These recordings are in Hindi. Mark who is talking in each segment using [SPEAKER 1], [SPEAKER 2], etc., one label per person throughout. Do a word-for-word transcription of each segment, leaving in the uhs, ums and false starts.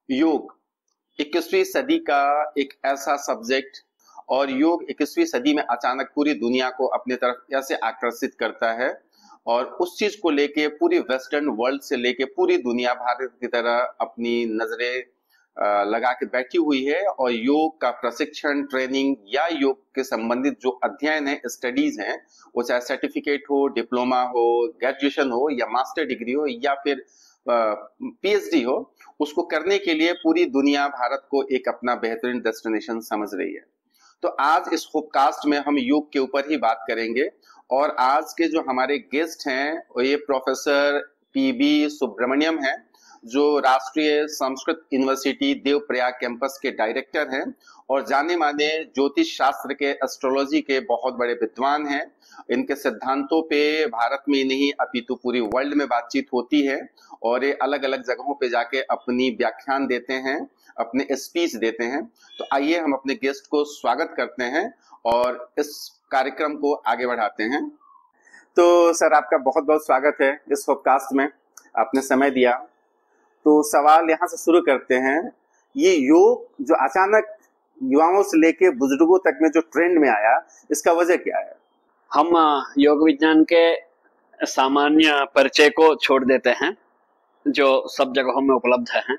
[SPEAKER 1] योग इक्कीसवीं सदी का एक ऐसा सब्जेक्ट और योग इक्कीसवीं सदी में अचानक पूरी दुनिया को अपनी तरफ ऐसे आकर्षित करता है और उस चीज को लेके पूरी वेस्टर्न वर्ल्ड से लेके पूरी दुनिया भारत की तरह अपनी नजरें अ, लगा के बैठी हुई है। और योग का प्रशिक्षण, ट्रेनिंग या योग के संबंधित जो अध्ययन है, स्टडीज हैं, वो चाहे सर्टिफिकेट हो, डिप्लोमा हो, ग्रेजुएशन हो या मास्टर डिग्री हो या फिर पीएचडी हो, उसको करने के लिए पूरी दुनिया भारत को एक अपना बेहतरीन डेस्टिनेशन समझ रही है। तो आज इस होपकास्ट में हम योग के ऊपर ही बात करेंगे और आज के जो हमारे गेस्ट हैं वो ये प्रोफेसर पीबी सुब्रमण्यम हैं, जो राष्ट्रीय संस्कृत यूनिवर्सिटी देवप्रयाग कैंपस के डायरेक्टर हैं और जाने माने ज्योतिष शास्त्र के, एस्ट्रोलॉजी के बहुत बड़े विद्वान हैं। इनके सिद्धांतों पे भारत में नहीं अपितु पूरी वर्ल्ड में बातचीत होती है और ये अलग अलग जगहों पे जाके अपनी व्याख्यान देते हैं, अपने स्पीच देते हैं। तो आइए हम अपने गेस्ट को स्वागत करते हैं और इस कार्यक्रम को आगे बढ़ाते हैं। तो सर, आपका बहुत बहुत स्वागत है इस पॉडकास्ट में, आपने समय दिया। तो सवाल यहाँ से शुरू करते हैं, ये योग जो अचानक युवाओं से लेके बुजुर्गों तक में जो ट्रेंड में आया, इसका वजह क्या है?
[SPEAKER 2] हम योग विज्ञान के सामान्य परिचय को छोड़ देते हैं जो सब जगहों में उपलब्ध है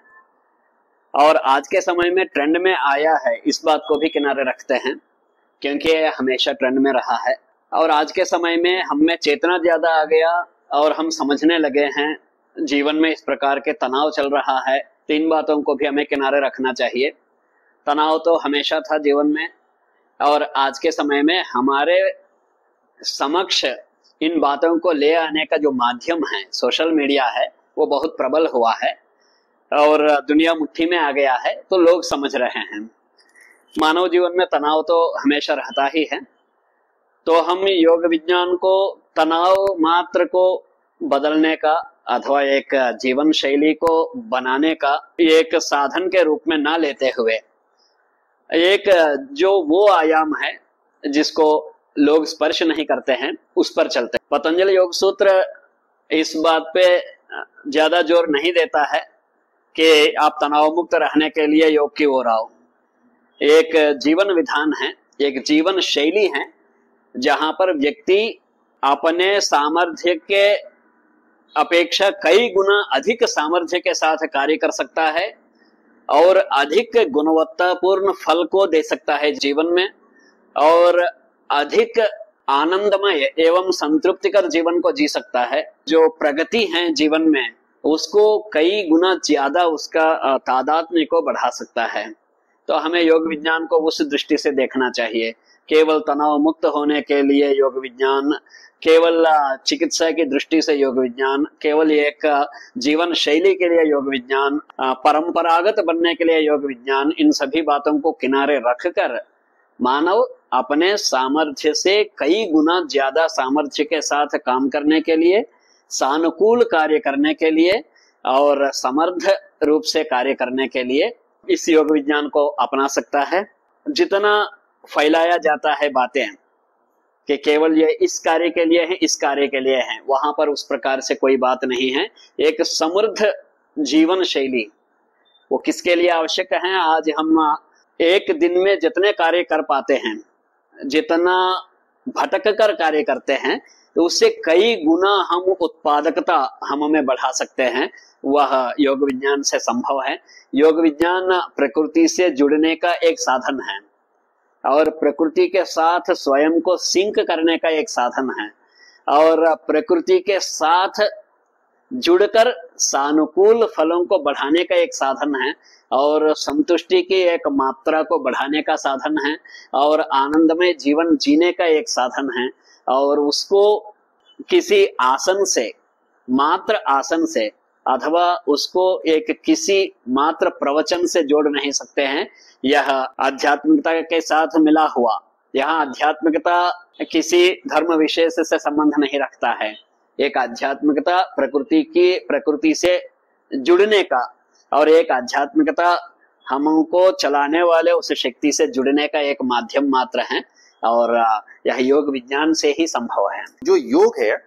[SPEAKER 2] और आज के समय में ट्रेंड में आया है, इस बात को भी किनारे रखते हैं क्योंकि हमेशा ट्रेंड में रहा है। और आज के समय में हम में चेतना ज्यादा आ गया और हम समझने लगे हैं जीवन में इस प्रकार के तनाव चल रहा है। तीन बातों को भी हमें किनारे रखना चाहिए। तनाव तो हमेशा था जीवन में और आज के समय में हमारे समक्ष इन बातों को ले आने का जो माध्यम है, सोशल मीडिया है, वो बहुत प्रबल हुआ है और दुनिया मुट्ठी में आ गया है, तो लोग समझ रहे हैं। मानव जीवन में तनाव तो हमेशा रहता ही है, तो हम योग विज्ञान को तनाव मात्र को बदलने का अथवा एक जीवन शैली को बनाने का एक साधन के रूप में ना लेते हुए एक जो वो आयाम है जिसको लोग स्पर्श नहीं करते हैं उस पर चलते हैं। पतंजलि योग सूत्र इस बात पे ज्यादा जोर नहीं देता है कि आप तनाव मुक्त रहने के लिए योग की ओर आओ। एक जीवन विधान है, एक जीवन शैली है जहां पर व्यक्ति अपने सामर्थ्य के अपेक्षा कई गुना अधिक सामर्थ्य के साथ कार्य कर सकता है और अधिक गुणवत्तापूर्ण फल को दे सकता है जीवन में और अधिक आनंदमय एवं संतृप्तिकर जीवन को जी सकता है। जो प्रगति है जीवन में उसको कई गुना ज्यादा उसका तादात्म्य को बढ़ा सकता है। तो हमें योग विज्ञान को उस दृष्टि से देखना चाहिए। केवल तनाव मुक्त होने के लिए योग विज्ञान, केवल चिकित्सा की दृष्टि से योग विज्ञान, केवल एक जीवन शैली के लिए योग विज्ञान, परंपरागत बनने के लिए योग विज्ञान, इन सभी बातों को किनारे रखकर मानव अपने सामर्थ्य से कई गुना ज्यादा सामर्थ्य के साथ काम करने के लिए, सानुकूल कार्य करने के लिए और समर्थ रूप से कार्य करने के लिए इस योग विज्ञान को अपना सकता है। जितना फैलाया जाता है बातें कि केवल ये इस कार्य के लिए है, इस कार्य के लिए है, वहां पर उस प्रकार से कोई बात नहीं है। एक समृद्ध जीवन शैली वो किसके लिए आवश्यक है? आज हम एक दिन में जितने कार्य कर पाते हैं, जितना भटक कर कार्य करते हैं, तो उससे कई गुना हम उत्पादकता हम में बढ़ा सकते हैं। वह योग विज्ञान से संभव है। योग विज्ञान प्रकृति से जुड़ने का एक साधन है और प्रकृति के साथ स्वयं को सिंक करने का एक साधन है और प्रकृति के साथ जुड़कर सानुकूल फलों को बढ़ाने का एक साधन है और संतुष्टि की एक मात्रा को बढ़ाने का साधन है और आनंदमय जीवन जीने का एक साधन है। और उसको किसी आसन से, मात्र आसन से अथवा उसको एक किसी मात्र प्रवचन से जोड़ नहीं सकते हैं। यह आध्यात्मिकता के साथ मिला हुआ, यहाँ आध्यात्मिकता किसी धर्म विशेष से संबंध नहीं रखता है। एक आध्यात्मिकता प्रकृति की, प्रकृति से जुड़ने का और एक आध्यात्मिकता हमको चलाने वाले उस शक्ति से जुड़ने का एक माध्यम मात्र है और यह योग विज्ञान से ही संभव है।
[SPEAKER 1] जो योग है,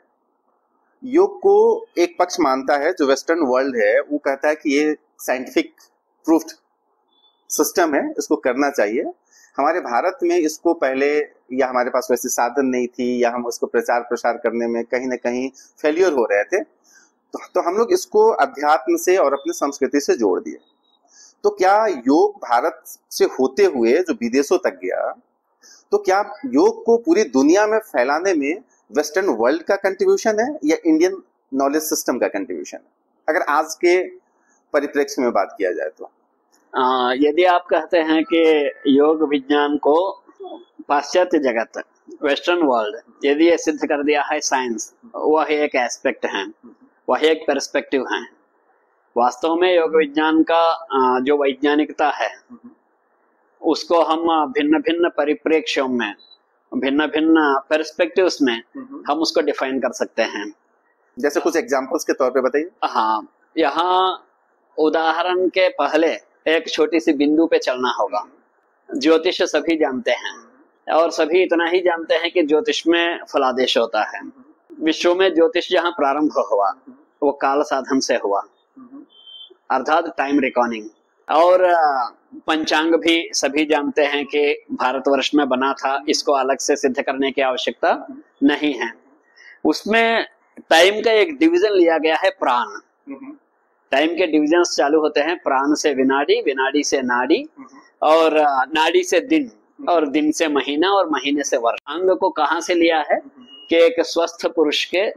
[SPEAKER 1] योग को एक पक्ष मानता है जो वेस्टर्न वर्ल्ड है, वो कहता है कि ये साइंटिफिक प्रूफ्ड सिस्टम है, इसको करना चाहिए। हमारे भारत में इसको पहले या हमारे पास वैसे साधन नहीं थी या हम उसको प्रचार प्रसार करने में कहीं ना कहीं फेल्योर हो रहे थे, तो, तो हम लोग इसको अध्यात्म से और अपनी संस्कृति से जोड़ दिए। तो क्या योग भारत से होते हुए जो विदेशों तक गया, तो क्या योग को पूरी दुनिया में फैलाने में वेस्टर्न वर्ल्ड का कंट्रीब्यूशन है या इंडियन नॉलेज सिस्टम का कंट्रीब्यूशन है, अगर आज के परिप्रेक्ष्य में बात किया जाए तो?
[SPEAKER 2] आ, यदि आप कहते हैं कि योग विज्ञान को पाश्चात्य जगत, वेस्टर्न वर्ल्ड यदि ये सिद्ध कर दिया है साइंस, वह एक एस्पेक्ट है, वह एक पर्सपेक्टिव है। वास्तव में योग विज्ञान का जो वैज्ञानिकता है उसको हम भिन्न भिन्न परिप्रेक्ष्यों में, भिन्न भिन्न पर्सपेक्टिव्स में हम उसको डिफाइन कर सकते हैं।
[SPEAKER 1] जैसे कुछ एग्जांपल्स के तौर पे बताइए।
[SPEAKER 2] हाँ, यहाँ उदाहरण के पहले एक छोटी सी बिंदु पे चलना होगा। ज्योतिष सभी जानते हैं और सभी इतना ही जानते हैं कि ज्योतिष में फलादेश होता है। विश्व में ज्योतिष जहाँ प्रारंभ हुआ वो काल साधन से हुआ, अर्थात टाइम रिकॉर्डिंग। और पंचांग भी सभी जानते हैं कि भारतवर्ष में बना था, इसको अलग से सिद्ध करने की आवश्यकता नहीं है। उसमें टाइम का एक डिवीजन लिया गया है, प्राण। टाइम के डिविजन्स चालू होते हैं प्राण से विनाडी, विनाडी से नाड़ी, और नाड़ी से दिन, और दिन से महीना, और महीने से वर्ष। अंग को कहाँ से लिया है कि एक स्वस्थ पुरुष के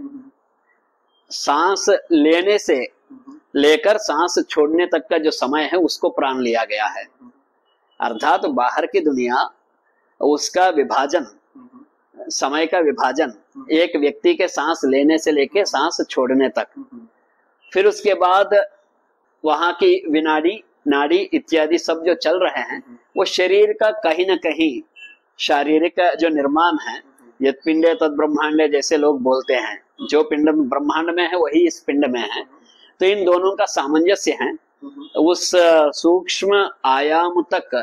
[SPEAKER 2] सांस लेने से लेकर सांस छोड़ने तक का जो समय है उसको प्राण लिया गया है। अर्थात तो बाहर की दुनिया, उसका विभाजन, समय का विभाजन एक व्यक्ति के सांस लेने से लेके सांस छोड़ने तक, फिर उसके बाद वहां की विनाडी, नाड़ी इत्यादि सब जो चल रहे हैं वो शरीर का कहीं ना कहीं शारीरिक जो निर्माण है, यद पिंडे तद ब्रह्मांडे जैसे लोग बोलते हैं, जो पिंड ब्रह्मांड में है वही इस पिंड में है। तो इन दोनों का सामंजस्य है। उस सूक्ष्म आयाम तक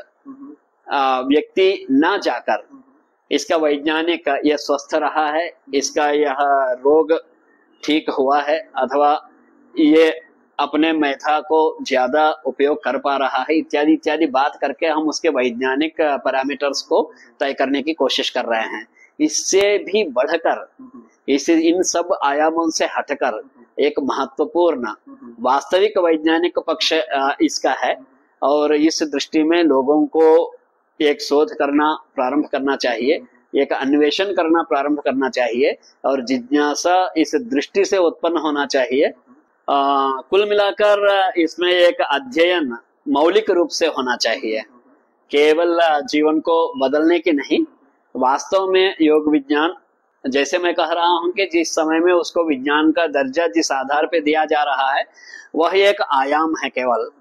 [SPEAKER 2] व्यक्ति ना जाकर इसका वैज्ञानिक यह स्वस्थ रहा है, इसका यह रोग ठीक हुआ है, अथवा ये अपने मेधा को ज्यादा उपयोग कर पा रहा है, इत्यादि इत्यादि बात करके हम उसके वैज्ञानिक पैरामीटर्स को तय करने की कोशिश कर रहे हैं। इससे भी बढ़कर, इस इन सब आयामों से हटकर एक महत्वपूर्ण वास्तविक वैज्ञानिक पक्ष इसका है, और इस दृष्टि में लोगों को एक शोध करना प्रारंभ करना चाहिए, एक अन्वेषण करना प्रारंभ करना चाहिए, और जिज्ञासा इस दृष्टि से उत्पन्न होना चाहिए। आ, कुल मिलाकर इसमें एक अध्ययन मौलिक रूप से होना चाहिए, केवल जीवन को बदलने की नहीं। वास्तव में योग विज्ञान, जैसे मैं कह रहा हूं कि जिस समय में उसको विज्ञान का दर्जा जिस आधार पे दिया जा रहा है वह एक आयाम है, केवल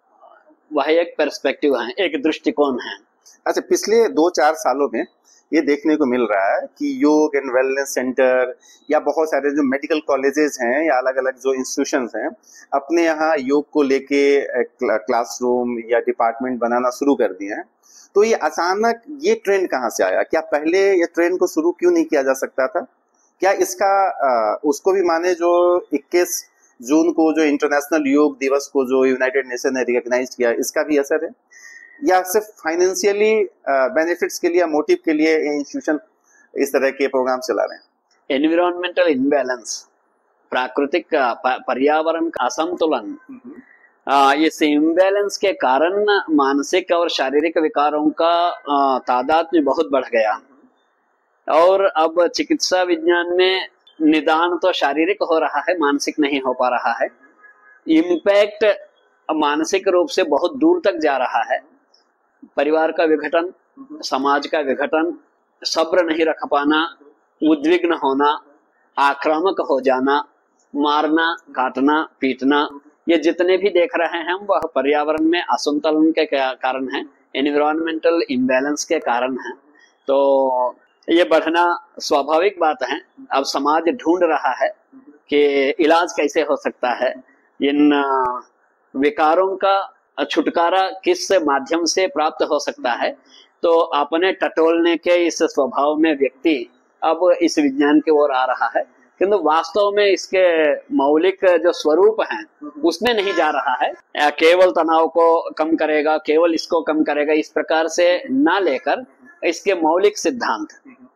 [SPEAKER 2] वह एक पर्सपेक्टिव है, एक दृष्टिकोण है।
[SPEAKER 1] अच्छा, पिछले दो चार सालों में ये देखने को मिल रहा है कि योग एंड वेलनेस सेंटर या बहुत सारे जो मेडिकल कॉलेजेस हैं या अलग अलग जो इंस्टीट्यूशंस हैं, अपने यहाँ योग को लेके क्लासरूम या डिपार्टमेंट बनाना शुरू कर दिए हैं। तो ये अचानक ये ट्रेंड कहाँ से आया? क्या पहले ये ट्रेंड को शुरू क्यों नहीं किया जा सकता था? क्या इसका आ, उसको भी माने जो इक्कीस जून को जो इंटरनेशनल योग दिवस को जो यूनाइटेड नेशन ने रिकॉग्नाइज किया, इसका भी असर है, या सिर्फ फाइनेंशियली बेनिफिट्स के लिए, मोटिव के लिए ये इंस्टीट्यूशन इस तरह के प्रोग्राम चला रहे हैं?
[SPEAKER 2] एनवायरमेंटल इनबैलेंस, प्राकृतिक पर्यावरण का असंतुलन, इस इम्बैलेंस के कारण मानसिक और शारीरिक विकारों का तादाद में बहुत बढ़ गया, और अब चिकित्सा विज्ञान में निदान तो शारीरिक हो रहा है, मानसिक नहीं हो पा रहा है। इम्पैक्ट मानसिक रूप से बहुत दूर तक जा रहा है। परिवार का विघटन, समाज का विघटन, सब्र नहीं रख पाना, उद्विग्न होना, आक्रामक हो जाना, मारना, काटना, पीटना, ये जितने भी देख रहे हैं हम वह पर्यावरण में असंतुलन के कारण है, एनवायरमेंटल इम्बैलेंस के कारण है। तो ये बढ़ना स्वाभाविक बात है। अब समाज ढूंढ रहा है कि इलाज कैसे हो सकता है, इन विकारों का छुटकारा किस माध्यम से प्राप्त हो सकता है। तो अपने टटोलने के इस स्वभाव में व्यक्ति अब इस विज्ञान की ओर आ रहा है, किंतु वास्तव में इसके मौलिक जो स्वरूप हैं उसमें नहीं जा रहा है। केवल तनाव को कम करेगा, केवल इसको कम करेगा, इस प्रकार से ना लेकर इसके मौलिक सिद्धांत,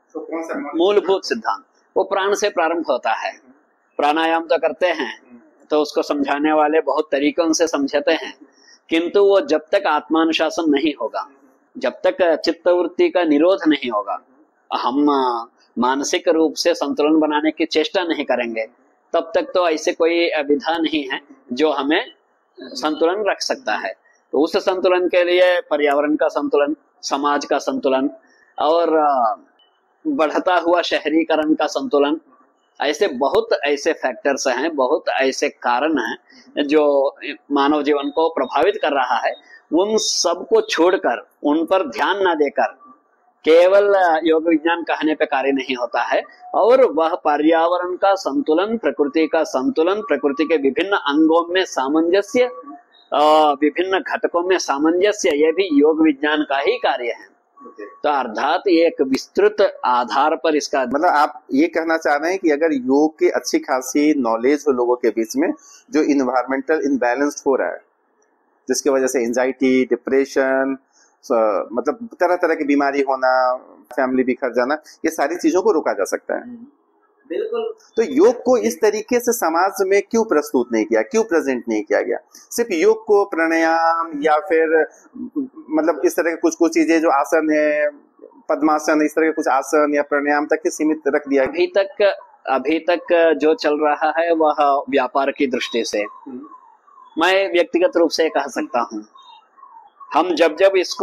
[SPEAKER 2] मूलभूत सिद्धांत वो प्राण से प्रारंभ होता है। प्राणायाम तो करते हैं तो उसको समझाने वाले बहुत तरीकों से समझाते हैं, किंतु वो जब तक आत्मानुशासन नहीं होगा, जब तक चित्तवृत्ति का निरोध नहीं होगा, हम मानसिक रूप से संतुलन बनाने की चेष्टा नहीं करेंगे, तब तक तो ऐसे कोई विधा नहीं है जो हमें संतुलन रख सकता है। तो उस संतुलन के लिए पर्यावरण का संतुलन, समाज का संतुलन और बढ़ता हुआ शहरीकरण का संतुलन, ऐसे बहुत ऐसे फैक्टर्स हैं, बहुत ऐसे कारण हैं जो मानव जीवन को प्रभावित कर रहा है। उन सबको छोड़कर, उन पर ध्यान ना देकर केवल योग विज्ञान कहने पे कार्य नहीं होता है। और वह पर्यावरण का संतुलन, प्रकृति का संतुलन, प्रकृति के विभिन्न अंगों में सामंजस्य, विभिन्न घटकों में सामंजस्य, यह भी योग विज्ञान का ही कार्य है। तो अर्थात ये एक विस्तृत आधार पर इसका,
[SPEAKER 1] मतलब आप ये कहना चाह रहे हैं कि अगर योग की अच्छी खासी नॉलेज हो लोगों के बीच में, जो इन्वायरमेंटल इनबैलेंस्ड हो रहा है, जिसकी वजह से एंजाइटी, डिप्रेशन, मतलब तरह तरह की बीमारी होना, फैमिली बिखर जाना, ये सारी चीजों को रोका जा सकता है।
[SPEAKER 2] बिल्कुल।
[SPEAKER 1] तो योग को इस तरीके से समाज में क्यों प्रस्तुत नहीं किया, क्यों प्रेजेंट नहीं किया गया? सिर्फ योग को प्राणायाम या फिर मतलब इस तरह के कुछ कुछ चीजें जो आसन है, पद्मासन, इस तरह के कुछ आसन या प्राणायाम तक ही सीमित रख दिया?
[SPEAKER 2] अभी तक अभी तक जो चल रहा है वह व्यापार की दृष्टि से, मैं व्यक्तिगत रूप से कह सकता हूँ, हम जब जब इसको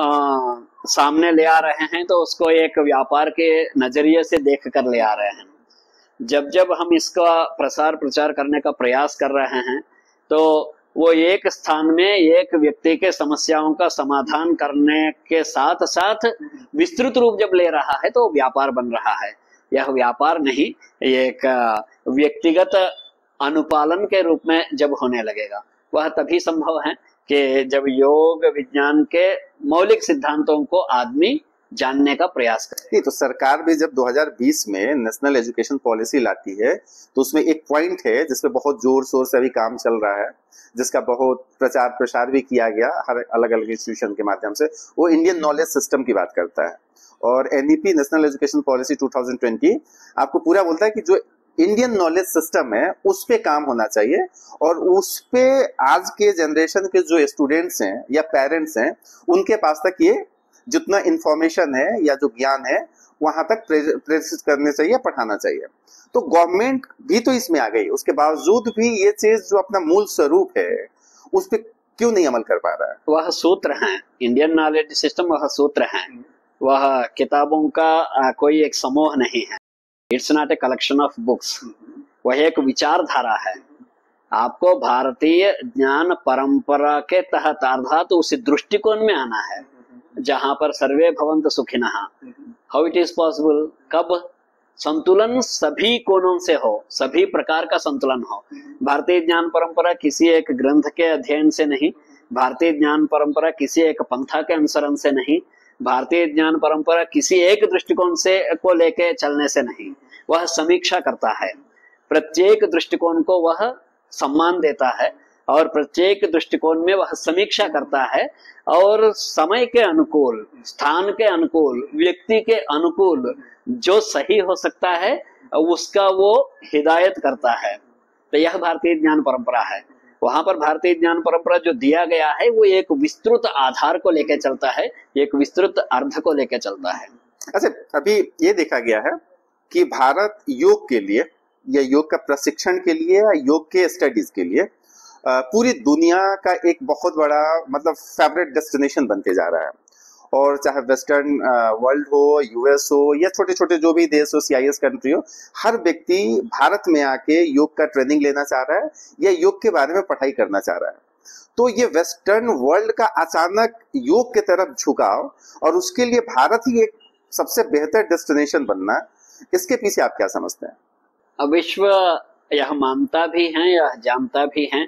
[SPEAKER 2] आ, सामने ले आ रहे हैं तो उसको एक व्यापार के नजरिए से देख कर ले आ रहे हैं। जब जब हम इसका प्रसार प्रचार करने का प्रयास कर रहे हैं तो वो एक स्थान में एक व्यक्ति के समस्याओं का समाधान करने के साथ साथ विस्तृत रूप जब ले रहा है तो व्यापार बन रहा है। यह व्यापार नहीं, एक व्यक्तिगत अनुपालन के रूप में जब होने लगेगा, वह तभी संभव है कि जब योग विज्ञान के मौलिक सिद्धांतों को आदमी जानने का प्रयास करे।
[SPEAKER 1] तो सरकार भी जब दो हज़ार बीस में नेशनल एजुकेशन पॉलिसी लाती है तो उसमें एक पॉइंट है जिसपे बहुत जोर शोर से अभी काम चल रहा है, जिसका बहुत प्रचार प्रसार भी किया गया हर अलग अलग इंस्टीट्यूशन के माध्यम से। वो इंडियन नॉलेज सिस्टम की बात करता है और एनईपी नेशनल एजुकेशन पॉलिसी दो हज़ार बीस आपको पूरा बोलता है कि जो इंडियन नॉलेज सिस्टम है उस पे काम होना चाहिए और उस पे आज के जनरेशन के जो स्टूडेंट्स हैं या पेरेंट्स हैं उनके पास तक ये जितना इंफॉर्मेशन है या जो ज्ञान है वहां तक प्रेषित करने चाहिए, पढ़ाना चाहिए। तो गवर्नमेंट भी तो इसमें आ गई, उसके बावजूद भी ये चीज जो अपना मूल स्वरूप है उस पे क्यों नहीं अमल कर पा रहा है?
[SPEAKER 2] वह सूत्र हैं, इंडियन नॉलेज सिस्टम वह सूत्र हैं, वह किताबों का कोई एक समूह नहीं है। It's not a collection of books, वह एक विचारधारा है। आपको भारतीय ज्ञान परंपरा के तहत अर्थात उस दृष्टिकोण में आना है जहां पर सर्वे भवन्तु सुखिनः। How it is possible? कब संतुलन सभी कोणों से हो, सभी प्रकार का संतुलन हो। भारतीय ज्ञान परंपरा किसी एक ग्रंथ के अध्ययन से नहीं, भारतीय ज्ञान परंपरा किसी एक पंथा के अनुसरण से नहीं, भारतीय ज्ञान परंपरा किसी एक दृष्टिकोण से को लेके चलने से नहीं। वह समीक्षा करता है, प्रत्येक दृष्टिकोण को वह सम्मान देता है और प्रत्येक दृष्टिकोण में वह समीक्षा करता है और समय के अनुकूल, स्थान के अनुकूल, व्यक्ति के अनुकूल जो सही हो सकता है उसका वो हिदायत करता है। तो यह भारतीय ज्ञान परंपरा है। वहां पर भारतीय ज्ञान परंपरा जो दिया गया है वो एक विस्तृत आधार को लेकर चलता है, एक विस्तृत अर्थ को लेकर चलता है।
[SPEAKER 1] अच्छा, अभी ये देखा गया है कि भारत योग के लिए या योग का प्रशिक्षण के लिए या योग के स्टडीज के लिए पूरी दुनिया का एक बहुत बड़ा मतलब फेवरेट डेस्टिनेशन बनते जा रहा है। और चाहे वेस्टर्न वर्ल्ड हो, यूएस हो या छोटे छोटे जो भी देश हो, सीआईएस कंट्री हो, हर व्यक्ति भारत में आके योग का ट्रेनिंग लेना चाह रहा है या योग के बारे में पढ़ाई करना चाह रहा है। तो ये वेस्टर्न वर्ल्ड का अचानक योग की तरफ झुकाव और उसके लिए भारत ही एक सबसे बेहतर डेस्टिनेशन बनना, इसके पीछे आप क्या समझते हैं?
[SPEAKER 2] विश्व यह मानता भी है, यह जानता भी है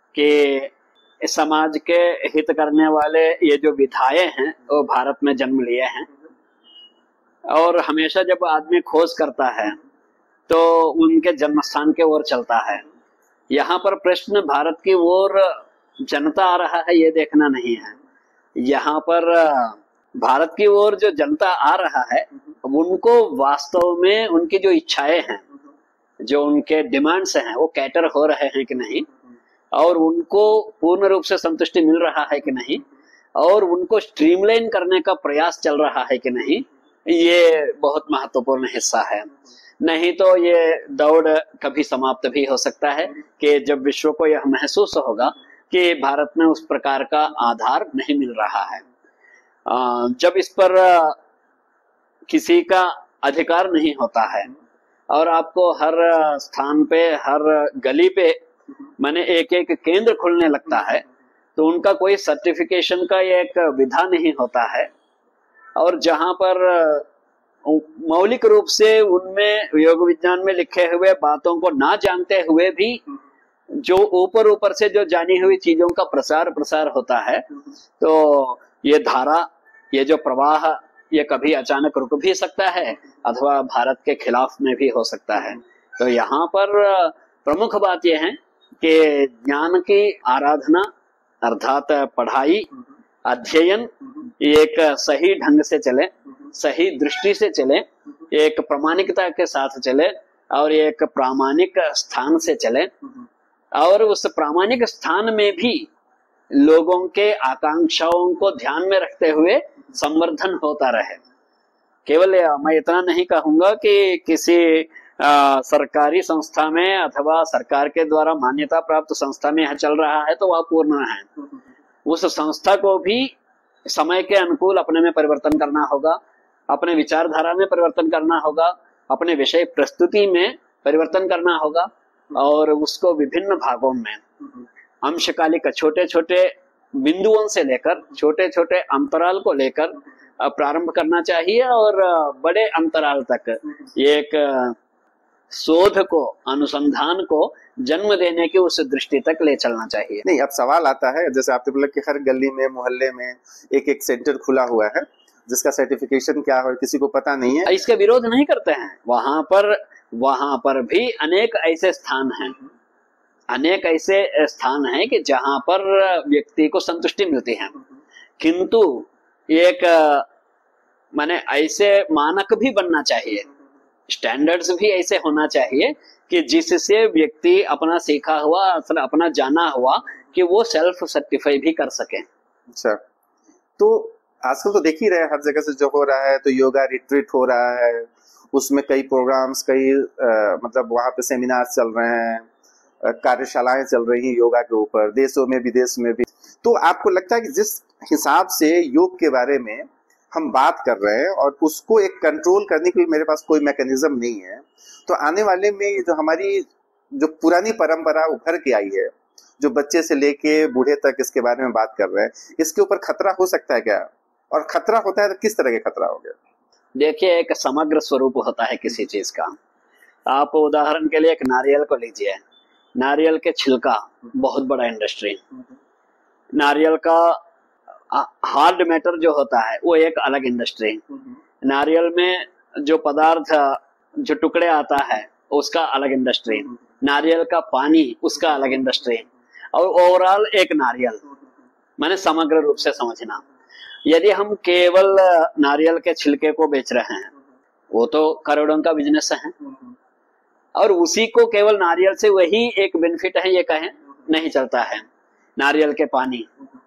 [SPEAKER 2] कि समाज के हित करने वाले ये जो विधायक हैं वो भारत में जन्म लिए हैं। और हमेशा जब आदमी खोज करता है तो उनके जन्म स्थान के ओर चलता है। यहाँ पर प्रश्न भारत की ओर जनता आ रहा है ये देखना नहीं है, यहाँ पर भारत की ओर जो जनता आ रहा है उनको वास्तव में उनकी जो इच्छाएं हैं, जो उनके डिमांड्स हैं, वो कैटर हो रहे हैं कि नहीं, और उनको पूर्ण रूप से संतुष्टि मिल रहा है कि नहीं, और उनको स्ट्रीमलाइन करने का प्रयास चल रहा है कि नहीं, ये बहुत महत्वपूर्ण हिस्सा है। नहीं तो ये दौड़ कभी समाप्त भी हो सकता है कि जब विश्व को यह महसूस होगा कि भारत में उस प्रकार का आधार नहीं मिल रहा है, जब इस पर किसी का अधिकार नहीं होता है और आपको हर स्थान पे, हर गली पे माने एक एक केंद्र खुलने लगता है, तो उनका कोई सर्टिफिकेशन का एक विधा नहीं होता है, और जहां पर मौलिक रूप से उनमें योग विज्ञान में लिखे हुए बातों को ना जानते हुए भी जो ऊपर ऊपर से जो जानी हुई चीजों का प्रसार प्रसार होता है, तो ये धारा, ये जो प्रवाह, ये कभी अचानक रुक भी सकता है अथवा भारत के खिलाफ में भी हो सकता है। तो यहाँ पर प्रमुख बात यह है कि ज्ञान की आराधना अर्थात पढ़ाई, अध्ययन एक सही ढंग से चले, सही दृष्टि से चले, एक प्रामाणिकता के साथ चले और एक प्रामाणिक स्थान से चले, और उस प्रामाणिक स्थान में भी लोगों के आकांक्षाओं को ध्यान में रखते हुए संवर्धन होता रहे। केवल मैं इतना नहीं कहूंगा कि किसी आ, सरकारी संस्था में अथवा सरकार के द्वारा मान्यता प्राप्त संस्था में यह चल रहा है तो वह पूर्ण है। उस संस्था को भी समय के अनुकूल अपने में परिवर्तन करना होगा, अपने विचारधारा में परिवर्तन करना होगा, अपने विषय प्रस्तुति में परिवर्तन करना होगा, और उसको विभिन्न भागों में अंशकालिक छोटे छोटे बिंदुओं से लेकर छोटे छोटे अंतराल को लेकर प्रारंभ करना चाहिए, और बड़े अंतराल तक एक शोध को, अनुसंधान को जन्म देने की उस दृष्टि तक ले चलना चाहिए।
[SPEAKER 1] नहीं, अब सवाल आता है, जैसे आपने बोला कि हर गली में, मोहल्ले में एक एक सेंटर खुला हुआ है जिसका सर्टिफिकेशन क्या हो किसी को पता नहीं है।
[SPEAKER 2] इसके विरोध नहीं करते हैं, वहां पर वहां पर भी अनेक ऐसे स्थान हैं, अनेक ऐसे स्थान हैं कि जहां पर व्यक्ति को संतुष्टि मिलती है, किंतु एक माने ऐसे मानक भी बनना चाहिए, स्टैंडर्ड्स भी ऐसे होना चाहिए कि जिससे व्यक्ति अपना सीखा हुआ, अपना जाना हुआ कि वो सेल्फ सर्टिफाई भी कर सके।
[SPEAKER 1] अच्छा, तो आजकल तो देख ही रहे हर जगह से जो हो रहा है, तो योगा रिट्रीट हो रहा है, उसमें कई प्रोग्राम्स, कई आ, मतलब वहां पे सेमिनार चल रहे हैं, कार्यशालाएं चल रही हैं योगा के ऊपर, देशों में विदेश में भी। तो आपको लगता है कि जिस हिसाब से योग के बारे में हम बात कर रहे हैं और उसको एक कंट्रोल करने के लिए मेरे पास कोई मैकेनिज्म नहीं है, तो आने वाले में ये जो हमारी जो पुरानी परंपरा उभर के आई है, जो बच्चे से लेके बूढ़े तक इसके बारे में बात कर रहे हैं, इसके ऊपर खतरा हो सकता है क्या? और खतरा होता है तो किस तरह के खतरा हो गया?
[SPEAKER 2] देखिए, एक समग्र स्वरूप होता है किसी चीज का। आप उदाहरण के लिए एक नारियल को लीजिए, नारियल के छिलका बहुत बड़ा इंडस्ट्री, नारियल का हार्ड मैटर जो होता है वो एक अलग इंडस्ट्री, नारियल में जो पदार्थ, जो टुकड़े आता है उसका अलग इंडस्ट्री, नारियल का पानी उसका अलग इंडस्ट्री, और ओवरऑल एक नारियल, मैंने समग्र रूप से समझना। यदि हम केवल नारियल के छिलके को बेच रहे हैं, वो तो करोड़ों का बिजनेस है, और उसी को केवल नारियल से वही एक बेनिफिट है ये कहें, नहीं चलता है। नारियल के पानी,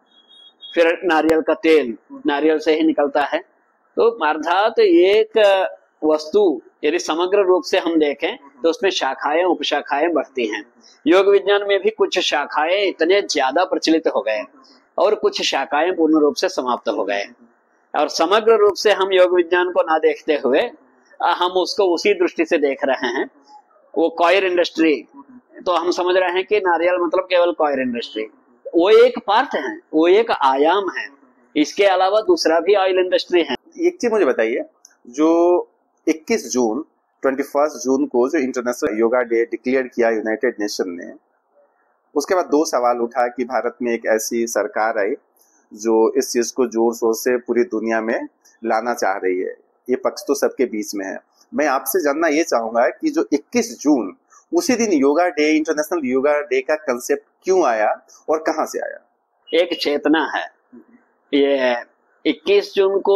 [SPEAKER 2] फिर नारियल का तेल नारियल से ही निकलता है। तो अर्थात एक वस्तु यदि समग्र रूप से हम देखें तो उसमें शाखाएं, उपशाखाएं बढ़ती हैं। योग विज्ञान में भी कुछ शाखाएं इतने ज्यादा प्रचलित हो गए और कुछ शाखाएं पूर्ण रूप से समाप्त हो गए, और समग्र रूप से हम योग विज्ञान को ना देखते हुए हम उसको उसी दृष्टि से देख रहे हैं। वो कॉयर इंडस्ट्री, तो हम समझ रहे हैं कि नारियल मतलब केवल कॉयर इंडस्ट्री, वो एक पार्ट है, वो एक आयाम है, इसके अलावा दूसरा भी ऑयल इंडस्ट्री है।
[SPEAKER 1] एक चीज मुझे बताइए, जो इक्कीस जून, इक्कीस जून को जो इंटरनेशनल योगा डे डिक्लेयर किया यूनाइटेड नेशन ने, उसके बाद दो सवाल उठा कि भारत में एक ऐसी सरकार आई जो इस चीज को जोर शोर से पूरी दुनिया में लाना चाह रही है। ये पक्ष तो सबके बीच में है, मैं आपसे जानना ये चाहूंगा कि जो इक्कीस जून, उसी दिन yoga day, international yoga day का कंसेप्ट क्यों आया और कहां से आया?
[SPEAKER 2] एक चेतना है। ये इक्कीस जून को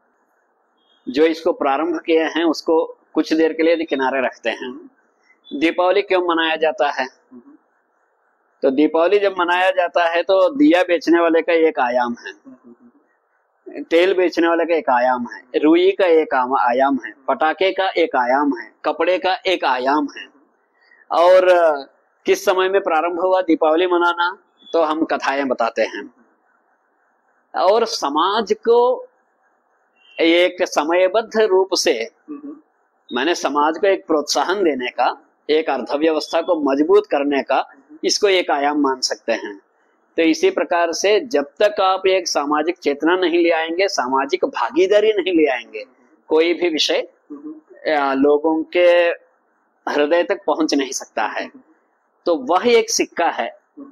[SPEAKER 2] जो इसको प्रारंभ किए हैं उसको कुछ देर के लिए किनारे रखते हैं। दीपावली क्यों मनाया जाता है? तो दीपावली जब मनाया जाता है तो दिया बेचने वाले का एक आयाम है, तेल बेचने वाले का एक आयाम है, रुई का एक आयाम है, पटाखे का एक आयाम है, कपड़े का एक आयाम है। और किस समय में प्रारंभ हुआ दीपावली मनाना, तो हम कथाएं बताते हैं। और समाज को एक समयबद्ध रूप से, माने समाज को एक प्रोत्साहन देने का, एक अर्थव्यवस्था को मजबूत करने का, इसको एक आयाम मान सकते हैं। तो इसी प्रकार से जब तक आप एक सामाजिक चेतना नहीं ले आएंगे, सामाजिक भागीदारी नहीं ले आएंगे, कोई भी विषय लोगों के हृदय तक पहुंच नहीं सकता है। तो वह एक सिक्का है,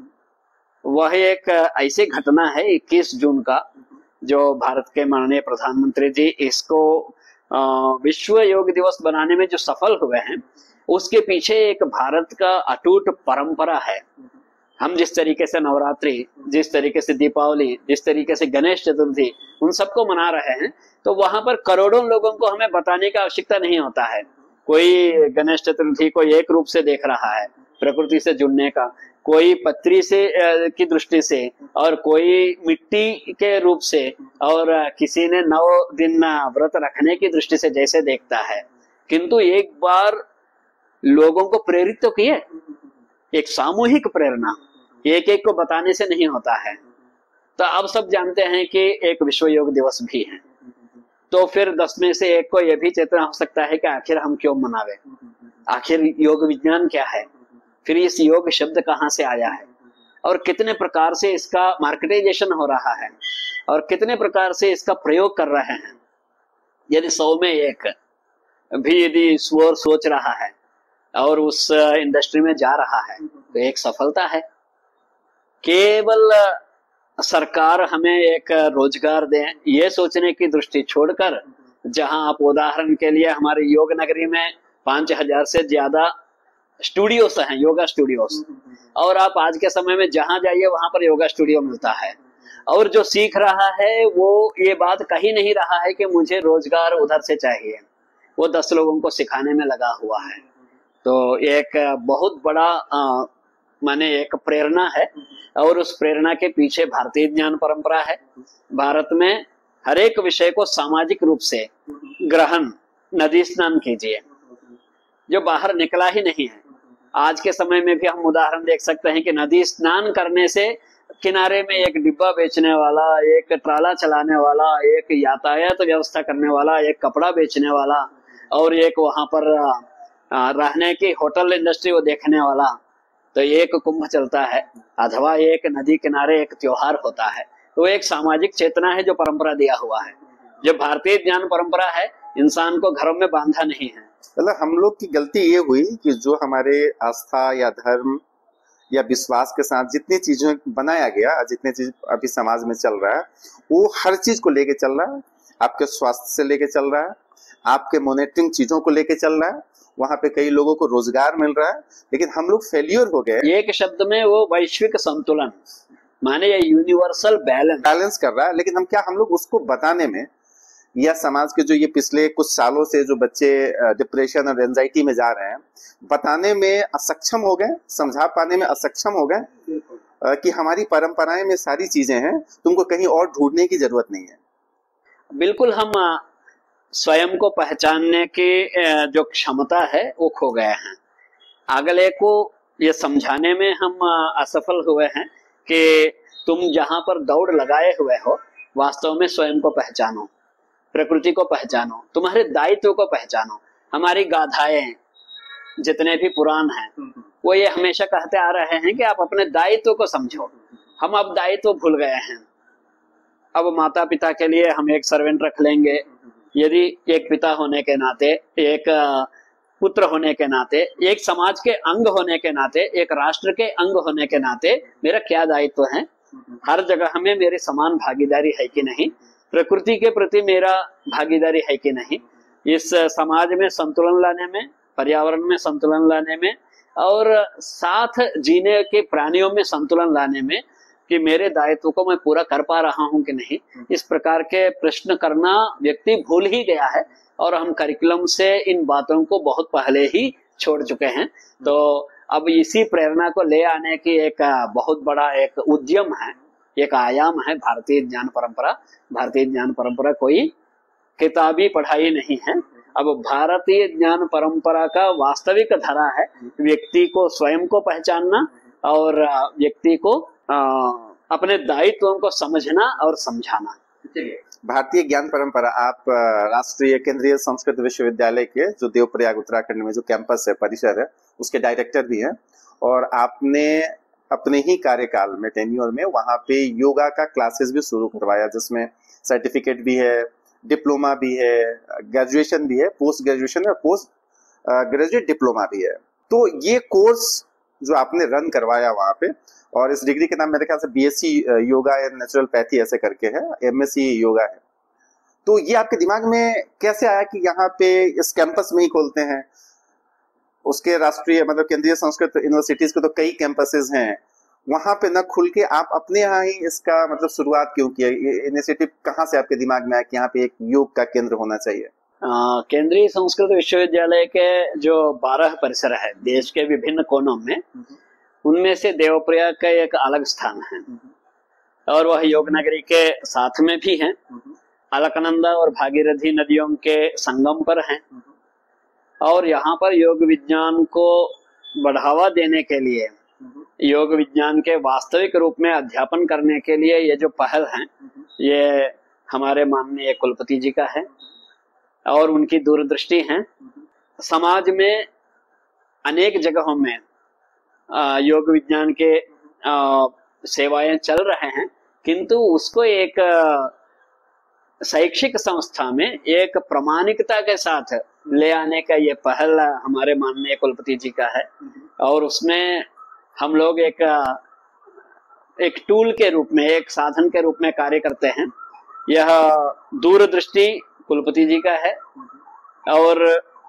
[SPEAKER 2] वह एक ऐसी घटना है इक्कीस जून का, जो भारत के माननीय प्रधानमंत्री जी इसको विश्व योग दिवस बनाने में जो सफल हुए हैं, उसके पीछे एक भारत का अटूट परंपरा है। हम जिस तरीके से नवरात्रि, जिस तरीके से दीपावली, जिस तरीके से गणेश चतुर्थी, उन सबको मना रहे हैं, तो वहां पर करोड़ों लोगों को हमें बताने की आवश्यकता नहीं होता है। कोई गणेश चतुर्थी को एक रूप से देख रहा है, प्रकृति से जुड़ने का, कोई पत्री से की दृष्टि से, और कोई मिट्टी के रूप से, और किसी ने नौ दिन व्रत रखने की दृष्टि से जैसे देखता है। किंतु एक बार लोगों को प्रेरित तो किए, एक सामूहिक प्रेरणा, एक एक को बताने से नहीं होता है। तो अब सब जानते हैं कि एक विश्व योग दिवस भी है, तो फिर दस में से एक को यह भी चेतना हो सकता है कि आखिर हम क्यों मनावे, आखिर योग विज्ञान क्या है, फिर इस योग शब्द कहाँ से आया है, और कितने प्रकार से इसका मार्केटाइजेशन हो रहा है, और कितने प्रकार से इसका प्रयोग कर रहे हैं। यदि सौ में एक भी यदि स्वर सोच रहा है और उस इंडस्ट्री में जा रहा है, तो एक सफलता है। केवल सरकार हमें एक रोजगार दे, ये सोचने की दृष्टि छोड़कर, जहां आप उदाहरण के लिए हमारे योग नगरी में पांच हजार से ज्यादा स्टूडियोस हैं, योगा स्टूडियोस, और आप आज के समय में जहां जाइए वहां पर योगा स्टूडियो मिलता है, और जो सीख रहा है वो ये बात कही नहीं रहा है कि मुझे रोजगार उधर से चाहिए, वो दस लोगों को सिखाने में लगा हुआ है। तो एक बहुत बड़ा आ, माने एक प्रेरणा है, और उस प्रेरणा के पीछे भारतीय ज्ञान परंपरा है। भारत में हर एक विषय को सामाजिक रूप से ग्रहण, नदी स्नान कीजिए, जो बाहर निकला ही नहीं है। आज के समय में भी हम उदाहरण देख सकते हैं कि नदी स्नान करने से किनारे में एक डिब्बा बेचने वाला, एक ट्राला चलाने वाला, एक यातायात व्यवस्था करने वाला, एक कपड़ा बेचने वाला, और एक वहां पर रहने की होटल इंडस्ट्री को देखने वाला, तो एक कुंभ चलता है, अथवा एक नदी किनारे एक त्योहार होता है। तो एक सामाजिक चेतना है जो परंपरा दिया हुआ है, जो भारतीय ज्ञान परंपरा है, इंसान को घरों में बांधा नहीं है।
[SPEAKER 1] मतलब हम लोग की गलती ये हुई कि जो हमारे आस्था या धर्म या विश्वास के साथ जितनी चीजें बनाया गया, जितनी चीज अभी समाज में चल रहा है, वो हर चीज को लेके चल रहा है। आपके स्वास्थ्य से लेके चल रहा है, आपके मॉनिटरिंग चीजों को लेके चल रहा है, वहां पे कई लोगों को रोजगार मिल रहा है, लेकिन हम लोग फेलियर हो गए।
[SPEAKER 2] एक शब्द में वो वैश्विक संतुलन, माने ये यूनिवर्सल बैलेंस
[SPEAKER 1] बैलेंस कर रहा है, लेकिन हम क्या हम लोग उसको बताने में, या समाज के जो ये पिछले कुछ सालों से जो बच्चे डिप्रेशन और एंजाइटी में जा रहे हैं, बताने में असक्षम हो गए, समझा पाने में असक्षम हो गए कि हमारी परंपराएं में सारी चीजें हैं, तुमको कहीं और ढूंढने की जरूरत नहीं है।
[SPEAKER 2] बिल्कुल, हम स्वयं को पहचानने की जो क्षमता है वो खो गए हैं। अगले को ये समझाने में हम असफल हुए हैं कि तुम जहां पर दौड़ लगाए हुए हो, वास्तव में स्वयं को पहचानो, प्रकृति को पहचानो, तुम्हारे दायित्व को पहचानो। हमारी गाथाएं जितने भी पुराण हैं वो ये हमेशा कहते आ रहे हैं कि आप अपने दायित्व को समझो। हम अब दायित्व भूल गए हैं। अब माता पिता के लिए हम एक सर्वेंट रख लेंगे, यदि एक पिता होने के नाते, एक पुत्र होने के नाते, एक समाज के अंग होने के नाते, एक राष्ट्र के अंग होने के नाते मेरा क्या दायित्व है, हर जगह हमें मेरी समान भागीदारी है कि नहीं, प्रकृति के प्रति मेरा भागीदारी है कि नहीं, इस समाज में संतुलन लाने में, पर्यावरण में संतुलन लाने में और साथ जीने के प्राणियों में संतुलन लाने में कि मेरे दायित्व को मैं पूरा कर पा रहा हूं कि नहीं, इस प्रकार के प्रश्न करना व्यक्ति भूल ही गया है और हम करिकुलम से इन बातों को बहुत पहले ही छोड़ चुके हैं। तो अब इसी प्रेरणा को ले आने की एक बहुत बड़ा एक उद्यम है, एक आयाम है भारतीय ज्ञान परंपरा। भारतीय ज्ञान परंपरा कोई किताबी पढ़ाई नहीं है। अब भारतीय ज्ञान परंपरा का वास्तविक धारा है व्यक्ति को स्वयं को पहचानना और व्यक्ति को आ, अपने दायित्वों को समझना और समझाना।
[SPEAKER 1] भारतीय ज्ञान परंपरा, आप राष्ट्रीय केंद्रीय संस्कृत विश्वविद्यालय के जो देवप्रयाग उत्तराखंड में जो कैंपस है, परिसर है, उसके डायरेक्टर भी हैं और आपने अपने ही कार्यकाल में, टेन्योर में, वहां पे योगा का क्लासेस भी शुरू करवाया जिसमें सर्टिफिकेट भी है, डिप्लोमा भी है, ग्रेजुएशन भी है, पोस्ट ग्रेजुएशन और पोस्ट ग्रेजुएट डिप्लोमा भी है। तो ये कोर्स जो आपने रन करवाया वहां पे, और इस डिग्री के नाम मेरे ख्याल से बीएससी योगा एंड नेचुरोपैथी ऐसे करके है, एमएससी योगा है। तो ये आपके दिमाग में कैसे आया कि यहाँ पे इस कैंपस में ही खोलते हैं? उसके राष्ट्रीय मतलब केंद्रीय संस्कृत यूनिवर्सिटीज के तो कई कैंपसेस हैं, वहां पे न खुल के आप अपने यहाँ ही इसका मतलब शुरुआत क्यों किया? ये इनिशिएटिव कहाँ से आपके दिमाग में आया कि यहाँ पे एक योग का केंद्र होना चाहिए?
[SPEAKER 2] केंद्रीय संस्कृत विश्वविद्यालय के जो बारह परिसर है देश के विभिन्न कोनों में, उनमें से देवप्रयाग का एक अलग स्थान है और वह योग नगरी के साथ में भी है। अलकनंदा और भागीरथी नदियों के संगम पर है और यहाँ पर योग विज्ञान को बढ़ावा देने के लिए, योग विज्ञान के वास्तविक रूप में अध्यापन करने के लिए ये जो पहल है, ये हमारे माननीय कुलपति जी का है और उनकी दूरदृष्टि है। समाज में अनेक जगहों में योग विज्ञान के सेवाएं चल रहे हैं, किंतु उसको एक शैक्षिक संस्था में एक प्रामाणिकता के साथ ले आने का ये पहल हमारे माननीय कुलपति जी का है और उसमें हम लोग एक एक टूल के रूप में, एक साधन के रूप में कार्य करते हैं। यह दूरदृष्टि कुलपति जी का है और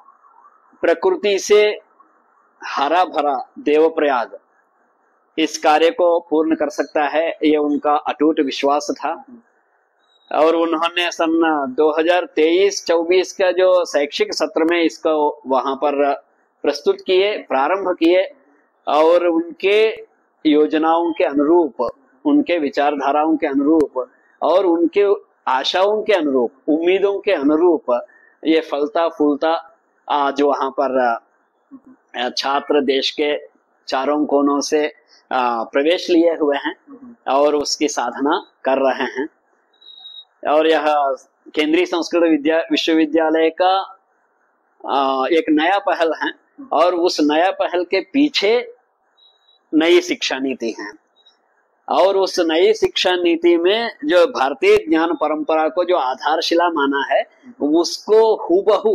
[SPEAKER 2] प्रकृति से हरा भरा देवप्रयाग इस कार्य को पूर्ण कर सकता है, ये उनका अटूट विश्वास था। और उन्होंने सन दो हज़ार तेईस चौबीस का जो शैक्षिक सत्र में इसको वहां पर प्रस्तुत किए, प्रारंभ किए और उनके योजनाओं के अनुरूप, उनके विचारधाराओं के अनुरूप और उनके आशाओं के अनुरूप, उम्मीदों के अनुरूप ये फलता फूलता आज वहां पर छात्र देश के चारों कोनों से प्रवेश लिए हुए हैं और उसकी साधना कर रहे हैं। और यह केंद्रीय संस्कृत विद्या विश्वविद्यालय का एक नया पहल है और उस नया पहल के पीछे नई शिक्षा नीति है और उस नई शिक्षा नीति में जो भारतीय ज्ञान परंपरा को जो आधारशिला माना है उसको हूबहू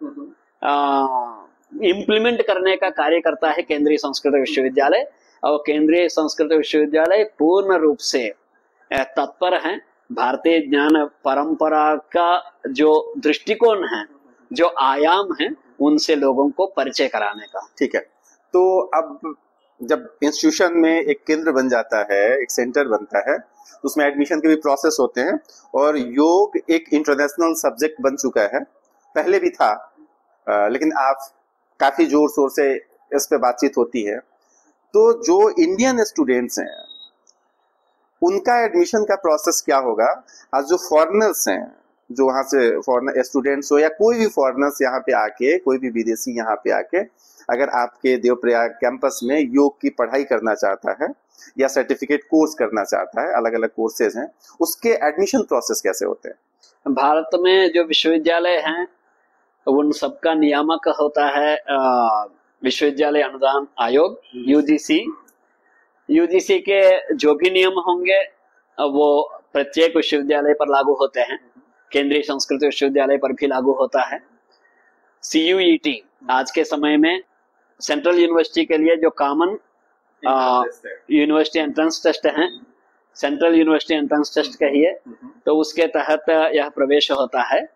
[SPEAKER 2] इम्प्लीमेंट करने का कार्य करता है केंद्रीय संस्कृत विश्वविद्यालय। और केंद्रीय संस्कृत विश्वविद्यालय पूर्ण रूप से तत्पर है भारतीय ज्ञान परंपरा का जो दृष्टिकोण है, जो आयाम है, उनसे लोगों को परिचय कराने का।
[SPEAKER 1] ठीक है, तो अब जब इंस्टीट्यूशन में एक केंद्र बन जाता है, एक सेंटर बनता है, तो उसमें एडमिशन के भी प्रोसेस होते हैं और योग एक इंटरनेशनल सब्जेक्ट बन चुका है, पहले भी था, लेकिन आप काफी जोर शोर से इस पे बातचीत होती है। तो जो इंडियन स्टूडेंट्स हैं उनका एडमिशन का प्रोसेस क्या होगा? आज जो फॉरेनर्स हैं, जो वहां से फॉरेनर स्टूडेंट्स हो या कोई भी फॉरेनर्स यहाँ पे आके, कोई भी विदेशी यहाँ पे आके अगर आपके देवप्रयाग कैंपस में योग की पढ़ाई करना चाहता है या सर्टिफिकेट कोर्स करना चाहता है, अलग अलग कोर्सेज हैं, उसके एडमिशन प्रोसेस कैसे होते हैं?
[SPEAKER 2] भारत में जो विश्वविद्यालय हैं उन सबका नियामक होता है विश्वविद्यालय अनुदान आयोग, यूजीसी। यूजीसी के जो भी नियम होंगे वो प्रत्येक विश्वविद्यालय पर लागू होते हैं, केंद्रीय संस्कृत विश्वविद्यालय पर भी लागू होता है। सीयूईटी आज के समय में सेंट्रल यूनिवर्सिटी के लिए जो कॉमन यूनिवर्सिटी एंट्रेंस टेस्ट है, सेंट्रल यूनिवर्सिटी एंट्रेंस टेस्ट कहिए, तो उसके तहत यह प्रवेश होता है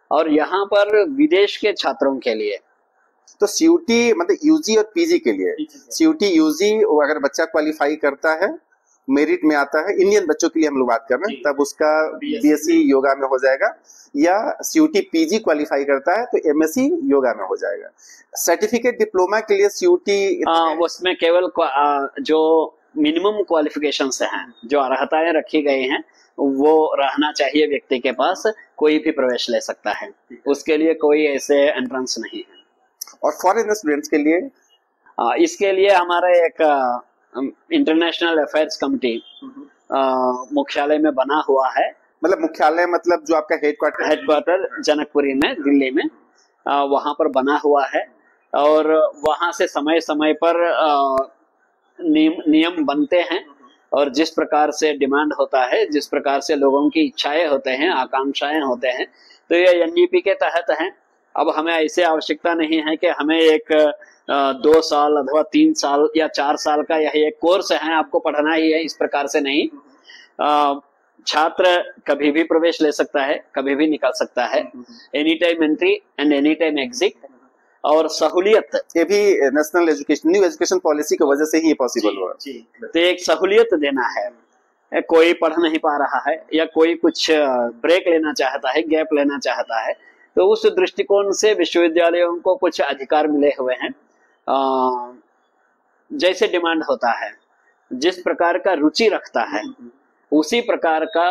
[SPEAKER 2] और यहाँ पर विदेश के छात्रों के लिए
[SPEAKER 1] तो सीयूटी मतलब यूजी और पीजी के लिए, सीयूटी यूजी अगर बच्चा क्वालिफाई करता है, मेरिट में आता है, इंडियन बच्चों के लिए हम लोग बात कर रहे हैं, तब उसका बीएससी योगा में हो जाएगा, या सीयूटी पीजी क्वालिफाई करता है तो एमएससी योगा में हो जाएगा। सर्टिफिकेट डिप्लोमा के लिए सीयूटी
[SPEAKER 2] उसमें केवल जो मिनिमम क्वालिफिकेशंस हैं, जो अर्हताएं रखी गई हैं, वो रहना चाहिए व्यक्ति के पास, कोई भी प्रवेश ले सकता है, उसके लिए कोई ऐसे एंट्रेंस नहीं है।
[SPEAKER 1] और फॉरेन स्टूडेंट्स के लिए
[SPEAKER 2] आ, इसके लिए हमारा एक इंटरनेशनल अफेयर्स कमिटी मुख्यालय में बना हुआ है।
[SPEAKER 1] मतलब मुख्यालय मतलब जो आपका हेडक्वार्टर
[SPEAKER 2] हेडक्वार्टर जनकपुरी में, दिल्ली में, आ, वहां पर बना हुआ है, और वहां से समय समय पर आ, नियम नियम बनते हैं, और जिस प्रकार से डिमांड होता है, जिस प्रकार से लोगों की इच्छाएं होते हैं, आकांक्षाएं होते हैं, तो ये एनईपी के तहत हैं। अब हमें ऐसे आवश्यकता नहीं है कि हमें एक दो साल अथवा तीन साल या चार साल का यह एक कोर्स है, आपको पढ़ना ही है, इस प्रकार से नहीं। छात्र कभी भी प्रवेश ले सकता है, कभी भी निकल सकता है, any time entry and any time exit. और सहूलियत,
[SPEAKER 1] ये भी national education new education policy की वजह से ही ये पॉसिबल हुआ।
[SPEAKER 2] तो एक सहूलियत देना है, कोई पढ़ नहीं पा रहा है या कोई कुछ ब्रेक लेना चाहता है, गैप लेना चाहता है, तो उस दृष्टिकोण से विश्वविद्यालयों को कुछ अधिकार मिले हुए हैं। आ, जैसे डिमांड होता है, जिस प्रकार का रुचि रखता है, उसी प्रकार का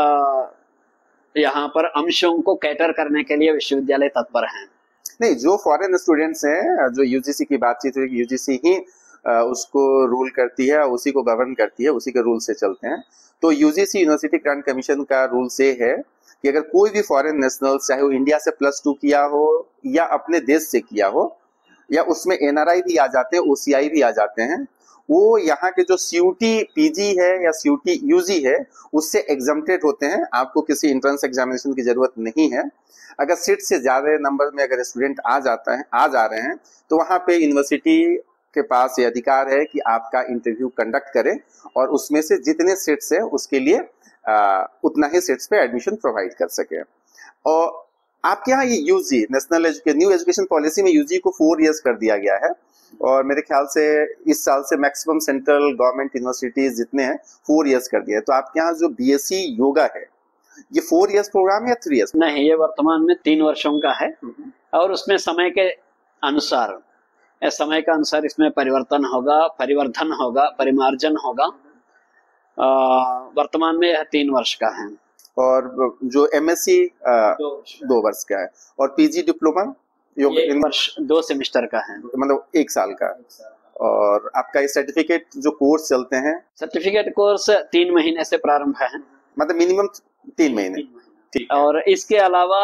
[SPEAKER 2] यहाँ पर अंशों को कैटर करने के लिए विश्वविद्यालय तत्पर हैं।
[SPEAKER 1] नहीं, जो फॉरेन स्टूडेंट्स हैं, जो यूजीसी की बातचीत हुई, यूजीसी ही उसको रूल करती है, उसी को गवर्न करती है, उसी के रूल से चलते हैं। तो यूजीसी यूनिवर्सिटी ग्रांट कमीशन का रूल से है कि अगर कोई भी फॉरेन नेशनल, चाहे वो इंडिया से प्लस टू किया हो या अपने देश से किया हो, या उसमें एनआरआई भी आ जाते हैं, ओसीआई भी आ जाते हैं, वो यहाँ के जो सीयूटी पीजी है या सीयूटी यूजी है उससे एग्जम्प्टेड होते हैं। आपको किसी एंट्रेंस एग्जामिनेशन की जरूरत नहीं है। अगर सीट से ज्यादा नंबर में अगर स्टूडेंट आ जाता है आ जा रहे हैं तो वहाँ पे यूनिवर्सिटी के पास ये अधिकार है कि आपका इंटरव्यू कंडक्ट करें, और उसमें से जितने सीट्स है उसके लिए आ, उतना ही सीट्स पे एडमिशन प्रोवाइड कर सके। और आपके यहाँ ये UG national education new education policy में यूजी को फोर इयर्स कर दिया गया है, और मेरे ख्याल से इस साल से मैक्सिमम सेंट्रल गवर्नमेंट यूनिवर्सिटीज जितने हैं फोर इयर्स कर दिया है। तो आपके यहाँ जो बीएससी योगा है, ये फोर इयर्स प्रोग्राम या थ्री इयर्स?
[SPEAKER 2] नहीं, ये वर्तमान में तीन वर्षों का है, और उसमें समय के अनुसार समय का अनुसार इसमें परिवर्तन होगा, परिवर्धन होगा, परिमार्जन होगा। वर्तमान में यह तीन वर्ष का है।
[SPEAKER 1] और जो एमएससी दो, दो वर्ष का है, और पीजी डिप्लोमा
[SPEAKER 2] एक वर्ष दो सेमेस्टर का है,
[SPEAKER 1] मतलब एक साल का। और आपका ये सर्टिफिकेट जो कोर्स चलते हैं,
[SPEAKER 2] सर्टिफिकेट कोर्स तीन महीने से प्रारंभ है,
[SPEAKER 1] मतलब मिनिमम तीन महीने।
[SPEAKER 2] और इसके अलावा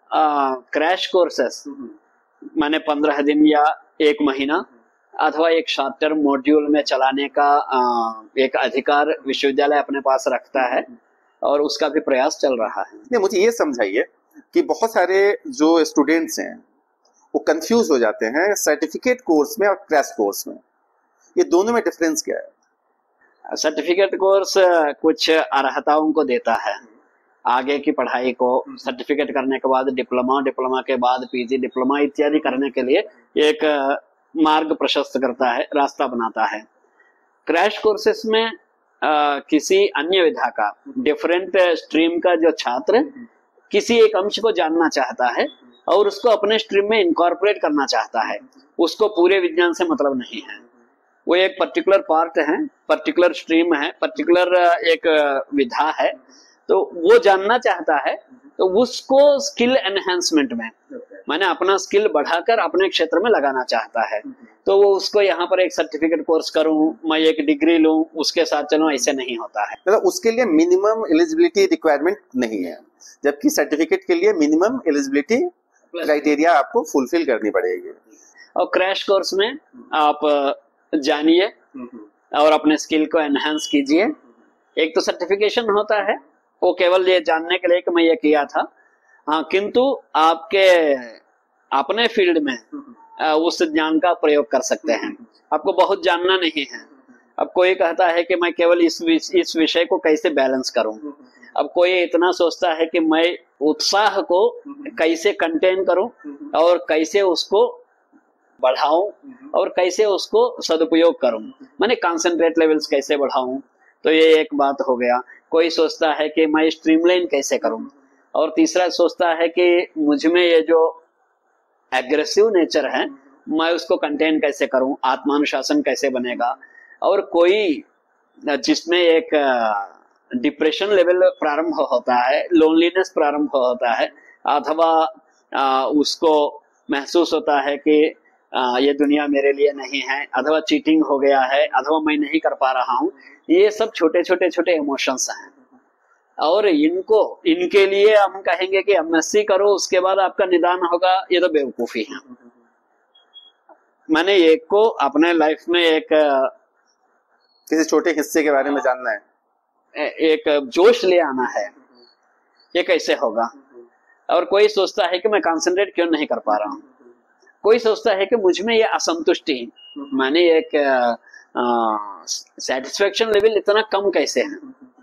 [SPEAKER 2] क्रैश कोर्सेस माने पंद्रह दिन या एक महीना अथवा एक शॉर्ट टर्म मॉड्यूल में चलाने का आ, एक अधिकार विश्वविद्यालय अपने पास रखता है, और उसका भी प्रयास चल रहा है।
[SPEAKER 1] नहीं, मुझे ये समझाइए कि बहुत सारे जो स्टूडेंट्स हैं वो कंफ्यूज हो जाते हैं सर्टिफिकेट कोर्स में और क्रैश कोर्स में, ये दोनों में डिफरेंस क्या है?
[SPEAKER 2] सर्टिफिकेट कोर्स कुछ अर्हताओं को देता है आगे की पढ़ाई को, सर्टिफिकेट करने के बाद डिप्लोमा, डिप्लोमा के बाद पीजी, डिप्लोमा इत्यादि करने के लिए एक मार्ग प्रशस्त करता है, रास्ता बनाता है। क्रैश कोर्सेस में आ, किसी अन्य विधा का, डिफरेंट स्ट्रीम का जो छात्र किसी एक अंश को जानना चाहता है और उसको अपने स्ट्रीम में इनकॉर्पोरेट करना चाहता है, उसको पूरे विज्ञान से मतलब नहीं है, वो एक पर्टिकुलर पार्ट है, पर्टिकुलर स्ट्रीम है, पर्टिकुलर एक विधा है, तो वो जानना चाहता है, तो उसको स्किल एनहेंसमेंट में मैंने अपना स्किल बढ़ाकर अपने क्षेत्र में लगाना चाहता है, तो वो उसको यहाँ पर एक सर्टिफिकेट कोर्स करूं, मैं एक डिग्री लूं, उसके साथ चलूं, ऐसे नहीं होता है।
[SPEAKER 1] मतलब उसके लिए मिनिमम एलिजिबिलिटी रिक्वायरमेंट नहीं है, जबकि सर्टिफिकेट के लिए मिनिमम एलिजिबिलिटी क्राइटेरिया आपको फुलफिल करनी पड़ेगी।
[SPEAKER 2] और क्रैश कोर्स में आप जानिए और अपने स्किल को एनहांस कीजिए। एक तो सर्टिफिकेशन होता है, वो केवल ये जानने के लिए कि मैं ये किया था, हाँ, किंतु आपके अपने फील्ड में उस ज्ञान का प्रयोग कर सकते हैं। आपको बहुत जानना नहीं है। अब कोई कहता है कि मैं केवल इस इस विषय को कैसे बैलेंस करूं, अब कोई इतना सोचता है कि मैं उत्साह को कैसे कंटेन करूं और कैसे उसको बढ़ाऊं और कैसे उसको सदुपयोग करूं, माने कंसंट्रेट लेवल्स कैसे बढ़ाऊं। तो ये एक बात हो गया। कोई सोचता है कि मैं स्ट्रीमलाइन कैसे करूं, और तीसरा सोचता है कि मुझ में ये जो एग्रेसिव नेचर है मैं उसको कंटेन कैसे करूं, आत्मानुशासन कैसे बनेगा। और कोई जिसमें एक डिप्रेशन लेवल प्रारंभ होता है, लोनलीनेस प्रारंभ होता है, अथवा उसको महसूस होता है कि ये दुनिया मेरे लिए नहीं है, अथवा चीटिंग हो गया है, अथवा मैं नहीं कर पा रहा हूं। ये सब छोटे छोटे छोटे इमोशंस हैं, और इनको इनके लिए हम कहेंगे कि एमएससी करो उसके बाद आपका निदान होगा, ये तो बेवकूफी है। मैंने एक को अपने लाइफ में एक
[SPEAKER 1] किसी छोटे हिस्से के बारे में जानना है,
[SPEAKER 2] एक जोश ले आना है, ये कैसे होगा। और कोई सोचता है कि मैं कंसंट्रेट क्यों नहीं कर पा रहा हूँ, कोई सोचता है कि मुझ में ये असंतुष्टि, माने एक सेटिस्फेक्शन लेवल इतना कम कैसे है।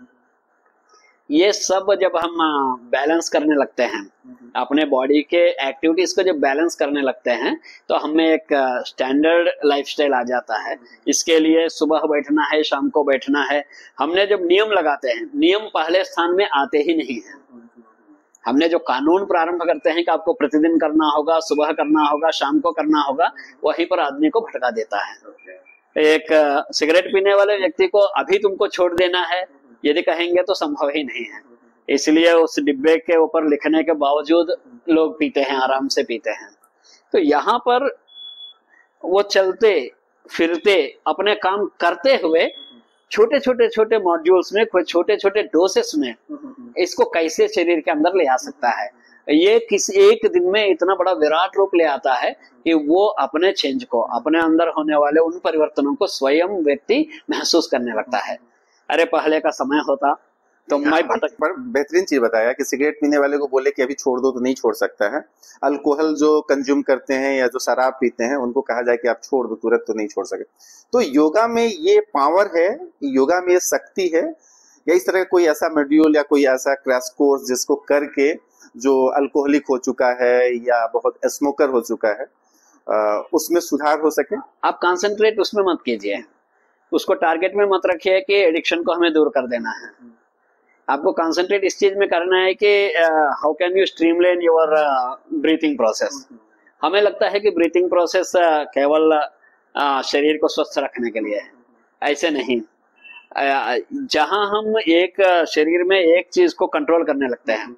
[SPEAKER 2] ये सब जब हम बैलेंस करने लगते हैं, अपने बॉडी के एक्टिविटीज को जब बैलेंस करने लगते हैं, तो हमें एक स्टैंडर्ड लाइफस्टाइल आ जाता है। इसके लिए सुबह बैठना है, शाम को बैठना है। हमने जब नियम लगाते हैं, नियम पहले स्थान में आते ही नहीं है। हमने जो कानून प्रारंभ करते हैं कि आपको प्रतिदिन करना होगा, सुबह करना होगा, शाम को करना होगा, वहीं पर आदमी को भटका देता है। एक सिगरेट पीने वाले व्यक्ति को अभी तुमको छोड़ देना है यदि कहेंगे तो संभव ही नहीं है। इसलिए उस डिब्बे के ऊपर लिखने के बावजूद लोग पीते हैं, आराम से पीते हैं। तो यहाँ पर वो चलते फिरते अपने काम करते हुए छोटे छोटे छोटे मॉड्यूल्स में, छोटे छोटे डोसेस में इसको कैसे शरीर के अंदर ले आ सकता है। ये किसी एक दिन में इतना बड़ा विराट रूप ले आता है कि वो अपने चेंज को, अपने अंदर होने वाले उन परिवर्तनों को स्वयं व्यक्ति महसूस करने लगता है। अरे पहले का समय होता तो मैं भटक
[SPEAKER 1] पर बेहतरीन चीज बताया कि सिगरेट पीने वाले को बोले कि अभी छोड़ दो तो नहीं छोड़ सकता है। अल्कोहल जो कंज्यूम करते हैं या जो शराब पीते हैं उनको कहा जाए कि आप छोड़ दो तुरंत, तो नहीं छोड़ सके। तो योगा में ये पावर है, योगा में ये शक्ति है, या इस तरह का कोई ऐसा मॉड्यूल या कोई ऐसा क्रैश कोर्स जिसको करके जो अल्कोहलिक हो चुका है या बहुत स्मोकर हो चुका है उसमें सुधार हो सके।
[SPEAKER 2] आप कंसंट्रेट उसमें मत कीजिए, उसको टारगेट में मत रखिए कि एडिक्शन को हमें दूर कर देना है। आपको कंसंट्रेट इस चीज में करना है कि how can you streamline your breathing process. हमें लगता है कि ब्रीथिंग प्रोसेस uh, केवल uh, शरीर को स्वस्थ रखने के लिए है, ऐसे नहीं। uh, जहां हम एक uh, शरीर में एक चीज को कंट्रोल करने लगते हैं,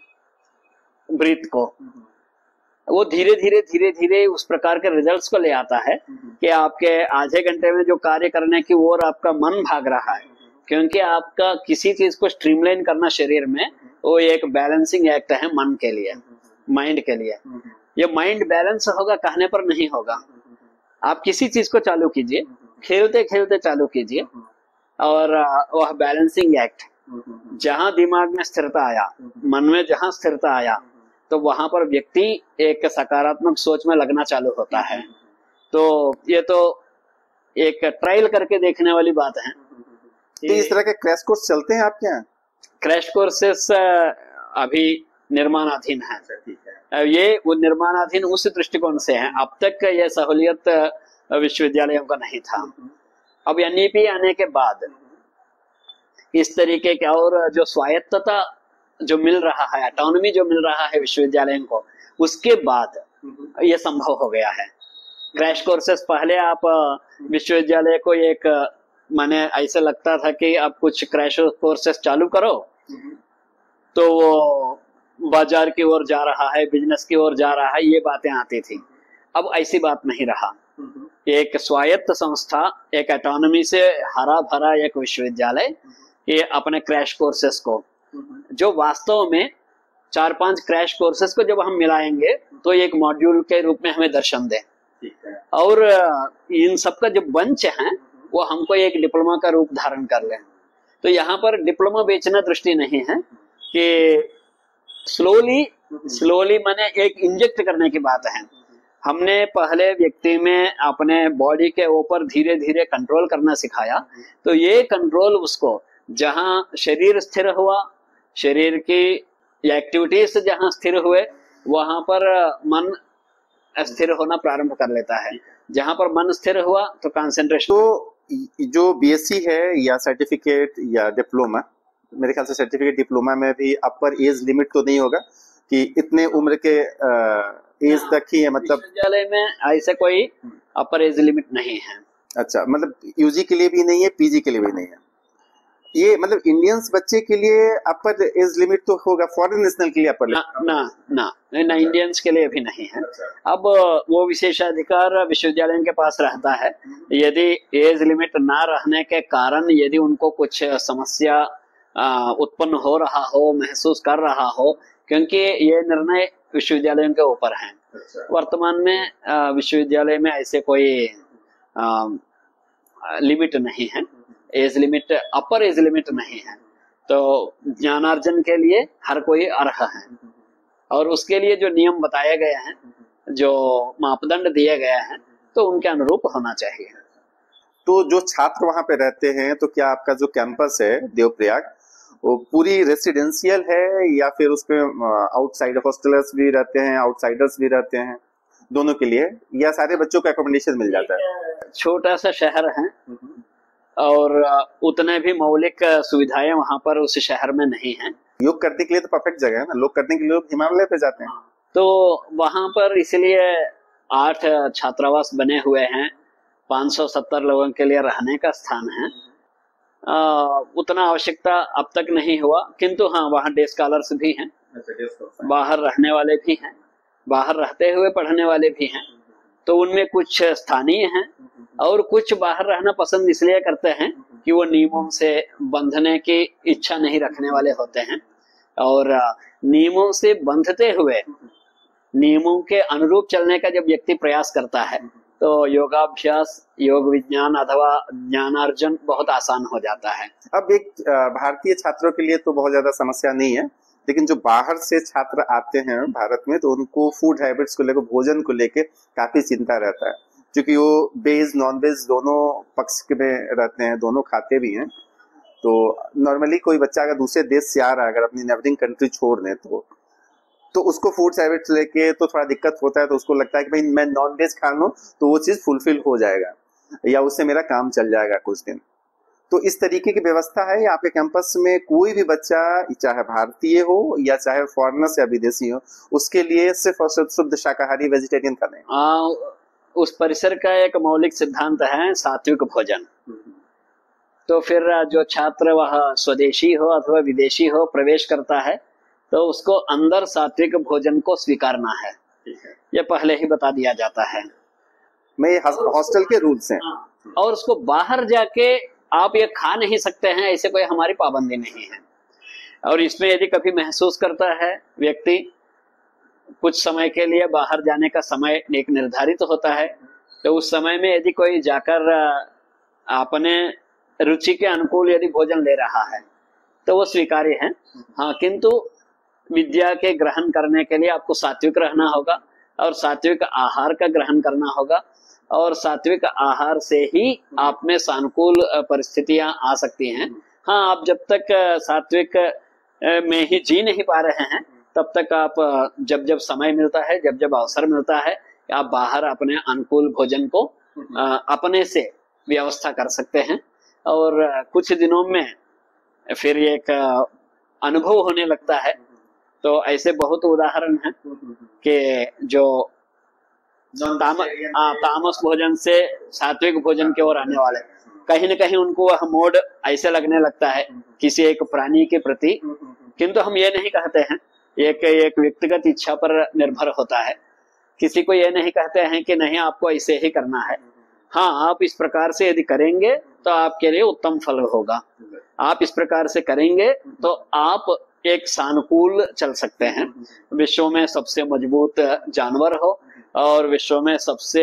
[SPEAKER 2] ब्रीथ को, वो धीरे धीरे धीरे धीरे उस प्रकार के रिजल्ट्स को ले आता है कि आपके आधे घंटे में जो कार्य करने की ओर आपका मन भाग रहा है, क्योंकि आपका किसी चीज को स्ट्रीमलाइन करना शरीर में वो एक बैलेंसिंग एक्ट है मन के लिए, माइंड के लिए। ये माइंड बैलेंस होगा कहने पर नहीं होगा। आप किसी चीज को चालू कीजिए, खेलते खेलते चालू कीजिए, और वह बैलेंसिंग एक्ट जहां दिमाग में स्थिरता आया, मन में जहां स्थिरता आया, तो वहां पर व्यक्ति एक सकारात्मक सोच में लगना चालू होता है। तो ये तो एक ट्रायल करके देखने वाली बात है।
[SPEAKER 1] तो इस तरह के क्रैश कोर्स चलते हैं आपके यहाँ?
[SPEAKER 2] क्रैश कोर्सेस अभी निर्माणाधीन है। ये वो निर्माणाधीन उस दृष्टिकोण से है, अब तक ये सहूलियत विश्वविद्यालयों का नहीं था। अब एनईपी आने के बाद इस तरीके के और जो स्वायत्तता जो मिल रहा है, ऑटोनॉमी जो मिल रहा है विश्वविद्यालयों को, उसके बाद ये संभव हो गया है। क्रैश कोर्सेस पहले आप विश्वविद्यालय को एक, माने ऐसे लगता था कि आप कुछ क्रैश कोर्सेस चालू करो तो वो बाजार की ओर जा रहा है, बिजनेस की ओर जा रहा है, ये बातें आती थी। अब ऐसी बात नहीं रहा। एक स्वायत्त संस्था, एक ऑटोनॉमी से हरा भरा एक विश्वविद्यालय, ये अपने क्रैश कोर्सेस को, जो वास्तव में चार पांच क्रैश कोर्सेस को जब हम मिलाएंगे तो एक मॉड्यूल के रूप में हमें दर्शन दे, और इन सबका जो बंच है वो हमको एक डिप्लोमा का रूप धारण कर ले। तो यहाँ पर डिप्लोमा बेचना दृष्टि नहीं है कि स्लोली स्लोली माने एक इंजेक्ट करने की बात है। हमने पहले व्यक्ति में अपने बॉडी के ऊपर धीरे धीरे कंट्रोल करना सिखाया, तो ये कंट्रोल उसको जहां शरीर स्थिर हुआ, शरीर की एक्टिविटीज जहाँ स्थिर हुए वहां पर मन स्थिर होना प्रारंभ कर लेता है। जहां पर मन स्थिर हुआ तो कंसंट्रेशन।
[SPEAKER 1] तो जो बीएससी है या सर्टिफिकेट या डिप्लोमा, मेरे ख्याल से सर्टिफिकेट डिप्लोमा में भी अपर एज लिमिट तो नहीं होगा कि इतने उम्र के एज तक ही है, मतलब
[SPEAKER 2] विश्वविद्यालय में ऐसे कोई अपर एज लिमिट नहीं है।
[SPEAKER 1] अच्छा, मतलब यूजी के लिए भी नहीं है, पीजी के लिए भी नहीं है। ये मतलब इंडियंस बच्चे के लिए अपर एज लिमिट तो होगा, फॉरेन नेशनल के लिए अपर
[SPEAKER 2] ना ना ना ना इंडियंस के लिए भी नहीं है। अब वो विशेषाधिकार विश्वविद्यालय के पास रहता है। यदि एज लिमिट ना रहने के कारण यदि उनको कुछ समस्या उत्पन्न हो रहा हो, महसूस कर रहा हो, क्योंकि ये निर्णय विश्वविद्यालयों के ऊपर है। वर्तमान में विश्वविद्यालय में ऐसे कोई लिमिट नहीं है, age limit, upper age limit नहीं है। तो ज्ञानार्जन के लिए हर कोई अर्ह है और उसके लिए जो नियम बताए गए हैं, जो मापदंड दिए गए हैं, तो उनके अनुरूप होना चाहिए।
[SPEAKER 1] तो जो छात्र वहां पे रहते हैं, तो क्या आपका जो कैंपस है देवप्रयाग वो पूरी रेसिडेंशियल है या फिर उसमें आउटसाइड हॉस्टलर्स भी रहते हैं, आउटसाइडर्स भी रहते हैं, दोनों के लिए, या सारे बच्चों को एकोमोडेशन मिल जाता है?
[SPEAKER 2] छोटा सा शहर है और उतने भी मौलिक सुविधाएं वहां पर उस शहर में नहीं है।
[SPEAKER 1] योग करने के लिए तो परफेक्ट जगह है ना, लोग करने के लिए लोग हिमालय पे जाते हैं।
[SPEAKER 2] तो वहां पर इसलिए आठ छात्रावास बने हुए हैं, पाँच सौ सत्तर लोगों के लिए रहने का स्थान है। आ, उतना आवश्यकता अब तक नहीं हुआ, किंतु हाँ वहाँ डे स्कॉलर्स भी हैं, बाहर रहने वाले भी हैं, बाहर रहते हुए पढ़ने वाले भी हैं। तो उनमें कुछ स्थानीय हैं और कुछ बाहर रहना पसंद इसलिए करते हैं कि वो नियमों से बंधने की इच्छा नहीं रखने वाले होते हैं। और नियमों से बंधते हुए नियमों के अनुरूप चलने का जब व्यक्ति प्रयास करता है तो योगाभ्यास, योग विज्ञान अथवा ज्ञानार्जन बहुत आसान हो जाता है।
[SPEAKER 1] अब एक भारतीय छात्रों के लिए तो बहुत ज्यादा समस्या नहीं है, लेकिन जो बाहर से छात्र आते हैं भारत में तो उनको फूड हैबिट्स को लेकर, भोजन को लेकर काफी चिंता रहता है, क्योंकि वो वेज नॉन वेज दोनों पक्ष में रहते हैं, दोनों खाते भी हैं। तो नॉर्मली कोई बच्चा अगर दूसरे देश से आ रहा है, अगर अपनी नेबरिंग कंट्री छोड़ दें तो तो उसको फूड हैबिट्स लेके तो थोड़ा दिक्कत होता है। तो उसको लगता है कि भाई मैं नॉन वेज खा लूं तो वो चीज फुलफिल हो जाएगा या उससे मेरा काम चल जाएगा कुछ दिन। तो इस तरीके की व्यवस्था है आपके कैंपस में? कोई भी बच्चा चाहे भारतीय हो या चाहे फॉरेनर्स या विदेशी हो, उसके लिए सिर्फ और सिर्फ शुद्ध शाकाहारी वेजिटेरियन खाने?
[SPEAKER 2] उस परिसर का एक मौलिक सिद्धांत है सात्विक भोजन। तो फिर जो छात्र वह स्वदेशी हो अथवा विदेशी हो प्रवेश करता है तो उसको अंदर सात्विक भोजन को स्वीकारना है, ये पहले ही बता दिया जाता है।
[SPEAKER 1] मैं हॉस्टल के रूल्स हैं।
[SPEAKER 2] और उसको बाहर जाके आप ये खा नहीं सकते हैं ऐसे कोई हमारी पाबंदी नहीं है। और इसमें यदि कभी महसूस करता है व्यक्ति, कुछ समय के लिए बाहर जाने का समय एक निर्धारित तो होता है, तो उस समय में यदि कोई जाकर अपने रुचि के अनुकूल यदि भोजन ले रहा है तो वो स्वीकार्य है। हाँ, किंतु विद्या के ग्रहण करने के लिए आपको सात्विक रहना होगा और सात्विक आहार का ग्रहण करना होगा और सात्विक आहार से ही आप में सानुकूल परिस्थितियां आ सकती हैं। हाँ, आप जब तक सात्विक में ही जी नहीं पा रहे हैं तब तक आप जब जब समय मिलता है, जब जब अवसर मिलता है, आप बाहर अपने अनुकूल भोजन को अपने से व्यवस्था कर सकते हैं। और कुछ दिनों में फिर एक अनुभव होने लगता है। तो ऐसे बहुत उदाहरण हैं कि जो ताम, आ, तामस भोजन से सात्विक भोजन की ओर आने वाले, कहीं न कहीं उनको वह मोड ऐसे लगने लगता है किसी एक प्राणी के प्रति। किंतु हम ये नहीं कहते हैं, एक एक व्यक्तिगत इच्छा पर निर्भर होता है। किसी को ये नहीं कहते हैं कि नहीं आपको ऐसे ही करना है। हाँ, आप इस प्रकार से यदि करेंगे तो आपके लिए उत्तम फल होगा, आप इस प्रकार से करेंगे तो आप एक सानुकूल चल सकते हैं। विश्व में सबसे मजबूत जानवर हो और विश्व में सबसे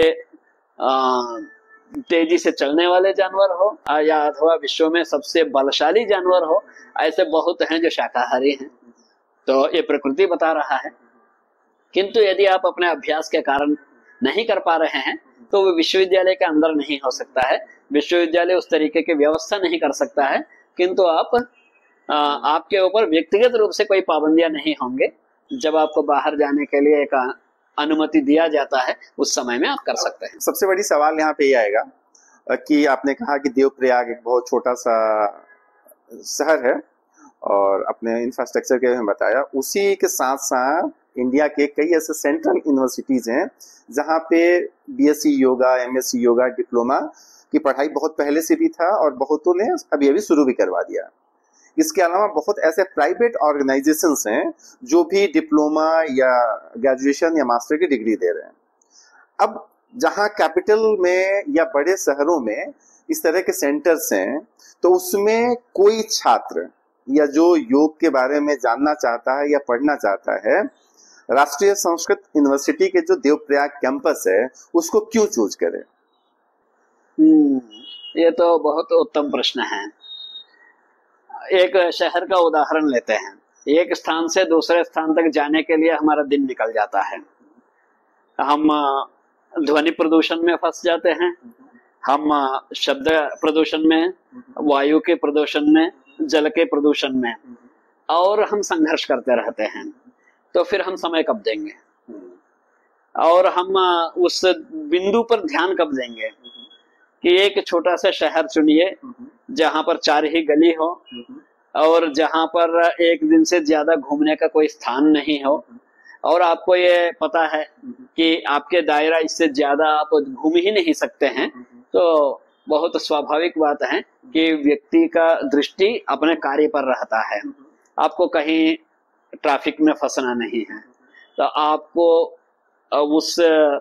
[SPEAKER 2] तेजी से चलने वाले जानवर हो या अथवा विश्व में सबसे बलशाली जानवर हो, ऐसे बहुत हैं जो शाकाहारी हैं। तो ये प्रकृति बता रहा है। किंतु यदि आप अपने अभ्यास के कारण नहीं कर पा रहे हैं तो वो विश्वविद्यालय के अंदर नहीं हो सकता है। विश्वविद्यालय उस तरीके की व्यवस्था नहीं कर सकता है, किंतु आप आ, आपके ऊपर व्यक्तिगत रूप से कोई पाबंदियां नहीं होंगे। जब आपको बाहर जाने के लिए एक अनुमति दिया जाता है उस समय में आप कर सकते हैं।
[SPEAKER 1] सबसे बड़ी सवाल यहाँ पे ये आएगा कि आपने कहा कि देवप्रयाग एक बहुत छोटा सा शहर है और अपने इंफ्रास्ट्रक्चर के में बताया, उसी के साथ साथ इंडिया के कई ऐसे सेंट्रल यूनिवर्सिटीज हैं जहाँ पे BSc yoga, MSc yoga, diploma की पढ़ाई बहुत पहले से भी था और बहुतों ने अभी अभी शुरू भी करवा दिया। इसके अलावा बहुत ऐसे प्राइवेट ऑर्गेनाइजेशंस हैं जो भी डिप्लोमा या ग्रेजुएशन या मास्टर की डिग्री दे रहे हैं। अब जहाँ कैपिटल में या बड़े शहरों में इस तरह के सेंटर्स हैं, तो उसमें कोई छात्र या जो योग के बारे में जानना चाहता है या पढ़ना चाहता है, राष्ट्रीय संस्कृत यूनिवर्सिटी के जो देवप्रयाग कैंपस है उसको क्यों चूज करे?
[SPEAKER 2] हम्म, ये तो बहुत उत्तम प्रश्न है। एक शहर का उदाहरण लेते हैं। एक स्थान से दूसरे स्थान तक जाने के लिए हमारा दिन निकल जाता है। हम ध्वनि प्रदूषण में फंस जाते हैं, हम शब्द प्रदूषण में, वायु के प्रदूषण में, जल के प्रदूषण में, और हम संघर्ष करते रहते हैं। तो फिर हम समय कब देंगे और हम उस बिंदु पर ध्यान कब देंगे कि एक छोटा सा शहर चुनिए जहां पर चार ही गली हो और जहां पर एक दिन से ज्यादा घूमने का कोई स्थान नहीं हो, और आपको ये पता है कि आपके दायरा इससे ज्यादा आप घूम ही नहीं सकते हैं, तो बहुत स्वाभाविक बात है कि व्यक्ति का दृष्टि अपने कार्य पर रहता है। आपको कहीं ट्रैफिक में फंसना नहीं है, तो आपको उस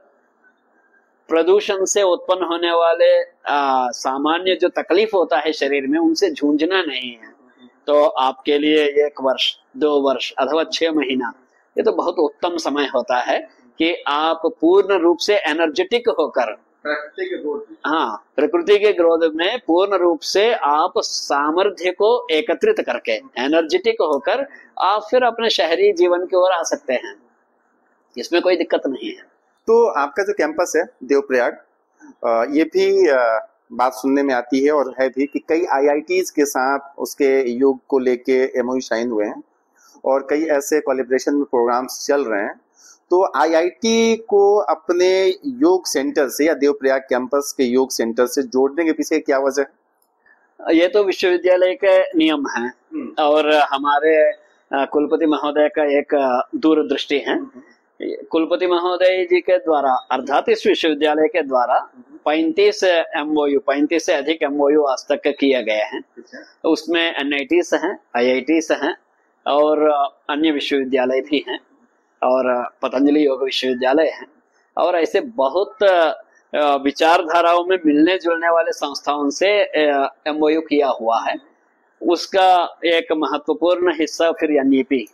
[SPEAKER 2] प्रदूषण से उत्पन्न होने वाले आ, सामान्य जो तकलीफ होता है शरीर में, उनसे जूझना नहीं है। तो आपके लिए एक वर्ष, दो वर्ष अथवा छह महीना ये तो बहुत उत्तम समय होता है कि आप पूर्ण रूप से एनर्जेटिक होकर,
[SPEAKER 1] प्रकृति के ग्रोथ,
[SPEAKER 2] हाँ, प्रकृति के ग्रोथ में पूर्ण रूप से आप सामर्थ्य को एकत्रित करके एनर्जेटिक होकर आप फिर अपने शहरी जीवन की ओर आ सकते हैं। इसमें कोई दिक्कत नहीं है।
[SPEAKER 1] तो आपका जो कैंपस है देवप्रयाग, ये भी बात सुनने में आती है और है भी कि कई आईआईटीज के साथ उसके योग को लेके एमओयू साइन हुए हैं और कई ऐसे कोलैबोरेशन में प्रोग्राम्स चल रहे हैं। तो आईआईटी को अपने योग सेंटर से या देवप्रयाग कैंपस के योग सेंटर से जोड़ने के पीछे क्या वजह है?
[SPEAKER 2] ये तो विश्वविद्यालय के नियम हैं और हमारे कुलपति महोदय का एक दूरदृष्टि है। कुलपति महोदय जी के द्वारा अर्थात इस विश्वविद्यालय के द्वारा पैंतीस एमओयू, पैंतीस से अधिक एमओयू आज तक किए गए हैं। उसमें एनआईटीज हैं, आईआईटीज हैं और अन्य विश्वविद्यालय भी हैं और पतंजलि योग विश्वविद्यालय है, और ऐसे बहुत विचारधाराओं में मिलने जुलने वाले संस्थाओं से एमओयू किया हुआ है। उसका एक महत्वपूर्ण हिस्सा फिर एनईपी,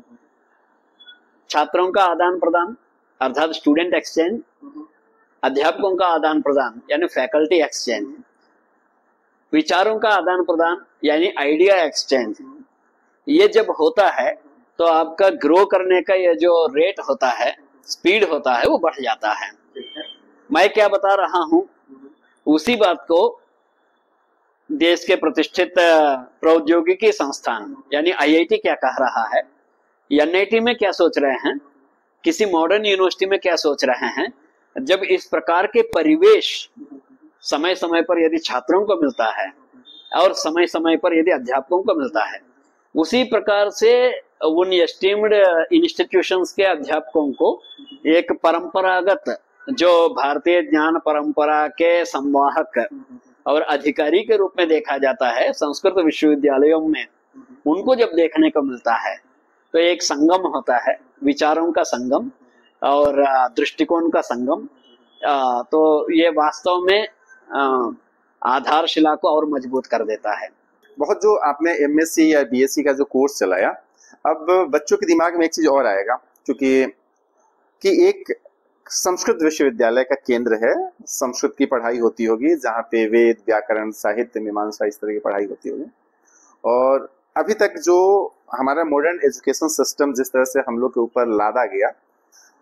[SPEAKER 2] छात्रों का आदान प्रदान अर्थात स्टूडेंट एक्सचेंज, अध्यापकों का आदान प्रदान यानी फैकल्टी एक्सचेंज, विचारों का आदान प्रदान यानी आइडिया एक्सचेंज। ये जब होता है तो आपका ग्रो करने का ये जो रेट होता है, स्पीड होता है, वो बढ़ जाता है। मैं क्या बता रहा हूं, उसी बात को देश के प्रतिष्ठित प्रौद्योगिकी संस्थान यानी आईआईटी क्या कह रहा है, एनआईटी में क्या सोच रहे हैं, किसी मॉडर्न यूनिवर्सिटी में क्या सोच रहे हैं। जब इस प्रकार के परिवेश समय समय पर यदि छात्रों को मिलता है और समय समय पर यदि अध्यापकों को मिलता है, उसी प्रकार से उन एस्टीम्ड इंस्टीट्यूशंस के अध्यापकों को एक परंपरागत जो भारतीय ज्ञान परंपरा के संवाहक और अधिकारी के रूप में देखा जाता है संस्कृत विश्वविद्यालयों में, उनको जब देखने को मिलता है तो एक संगम होता है, विचारों का संगम और दृष्टिकोण का संगम। तो ये वास्तव में आधारशिला को और मजबूत कर देता है।
[SPEAKER 1] बहुत जो आपने एमएससी या बीएससी का जो कोर्स चलाया, अब बच्चों के दिमाग में एक चीज और आएगा, क्योंकि कि एक संस्कृत विश्वविद्यालय का केंद्र है, संस्कृत की पढ़ाई होती होगी जहाँ पे वेद, व्याकरण, साहित्य, मीमांसा इस तरह की पढ़ाई होती होगी। और अभी तक जो हमारा मॉडर्न एजुकेशन सिस्टम जिस तरह से हम लोग के ऊपर लादा गया,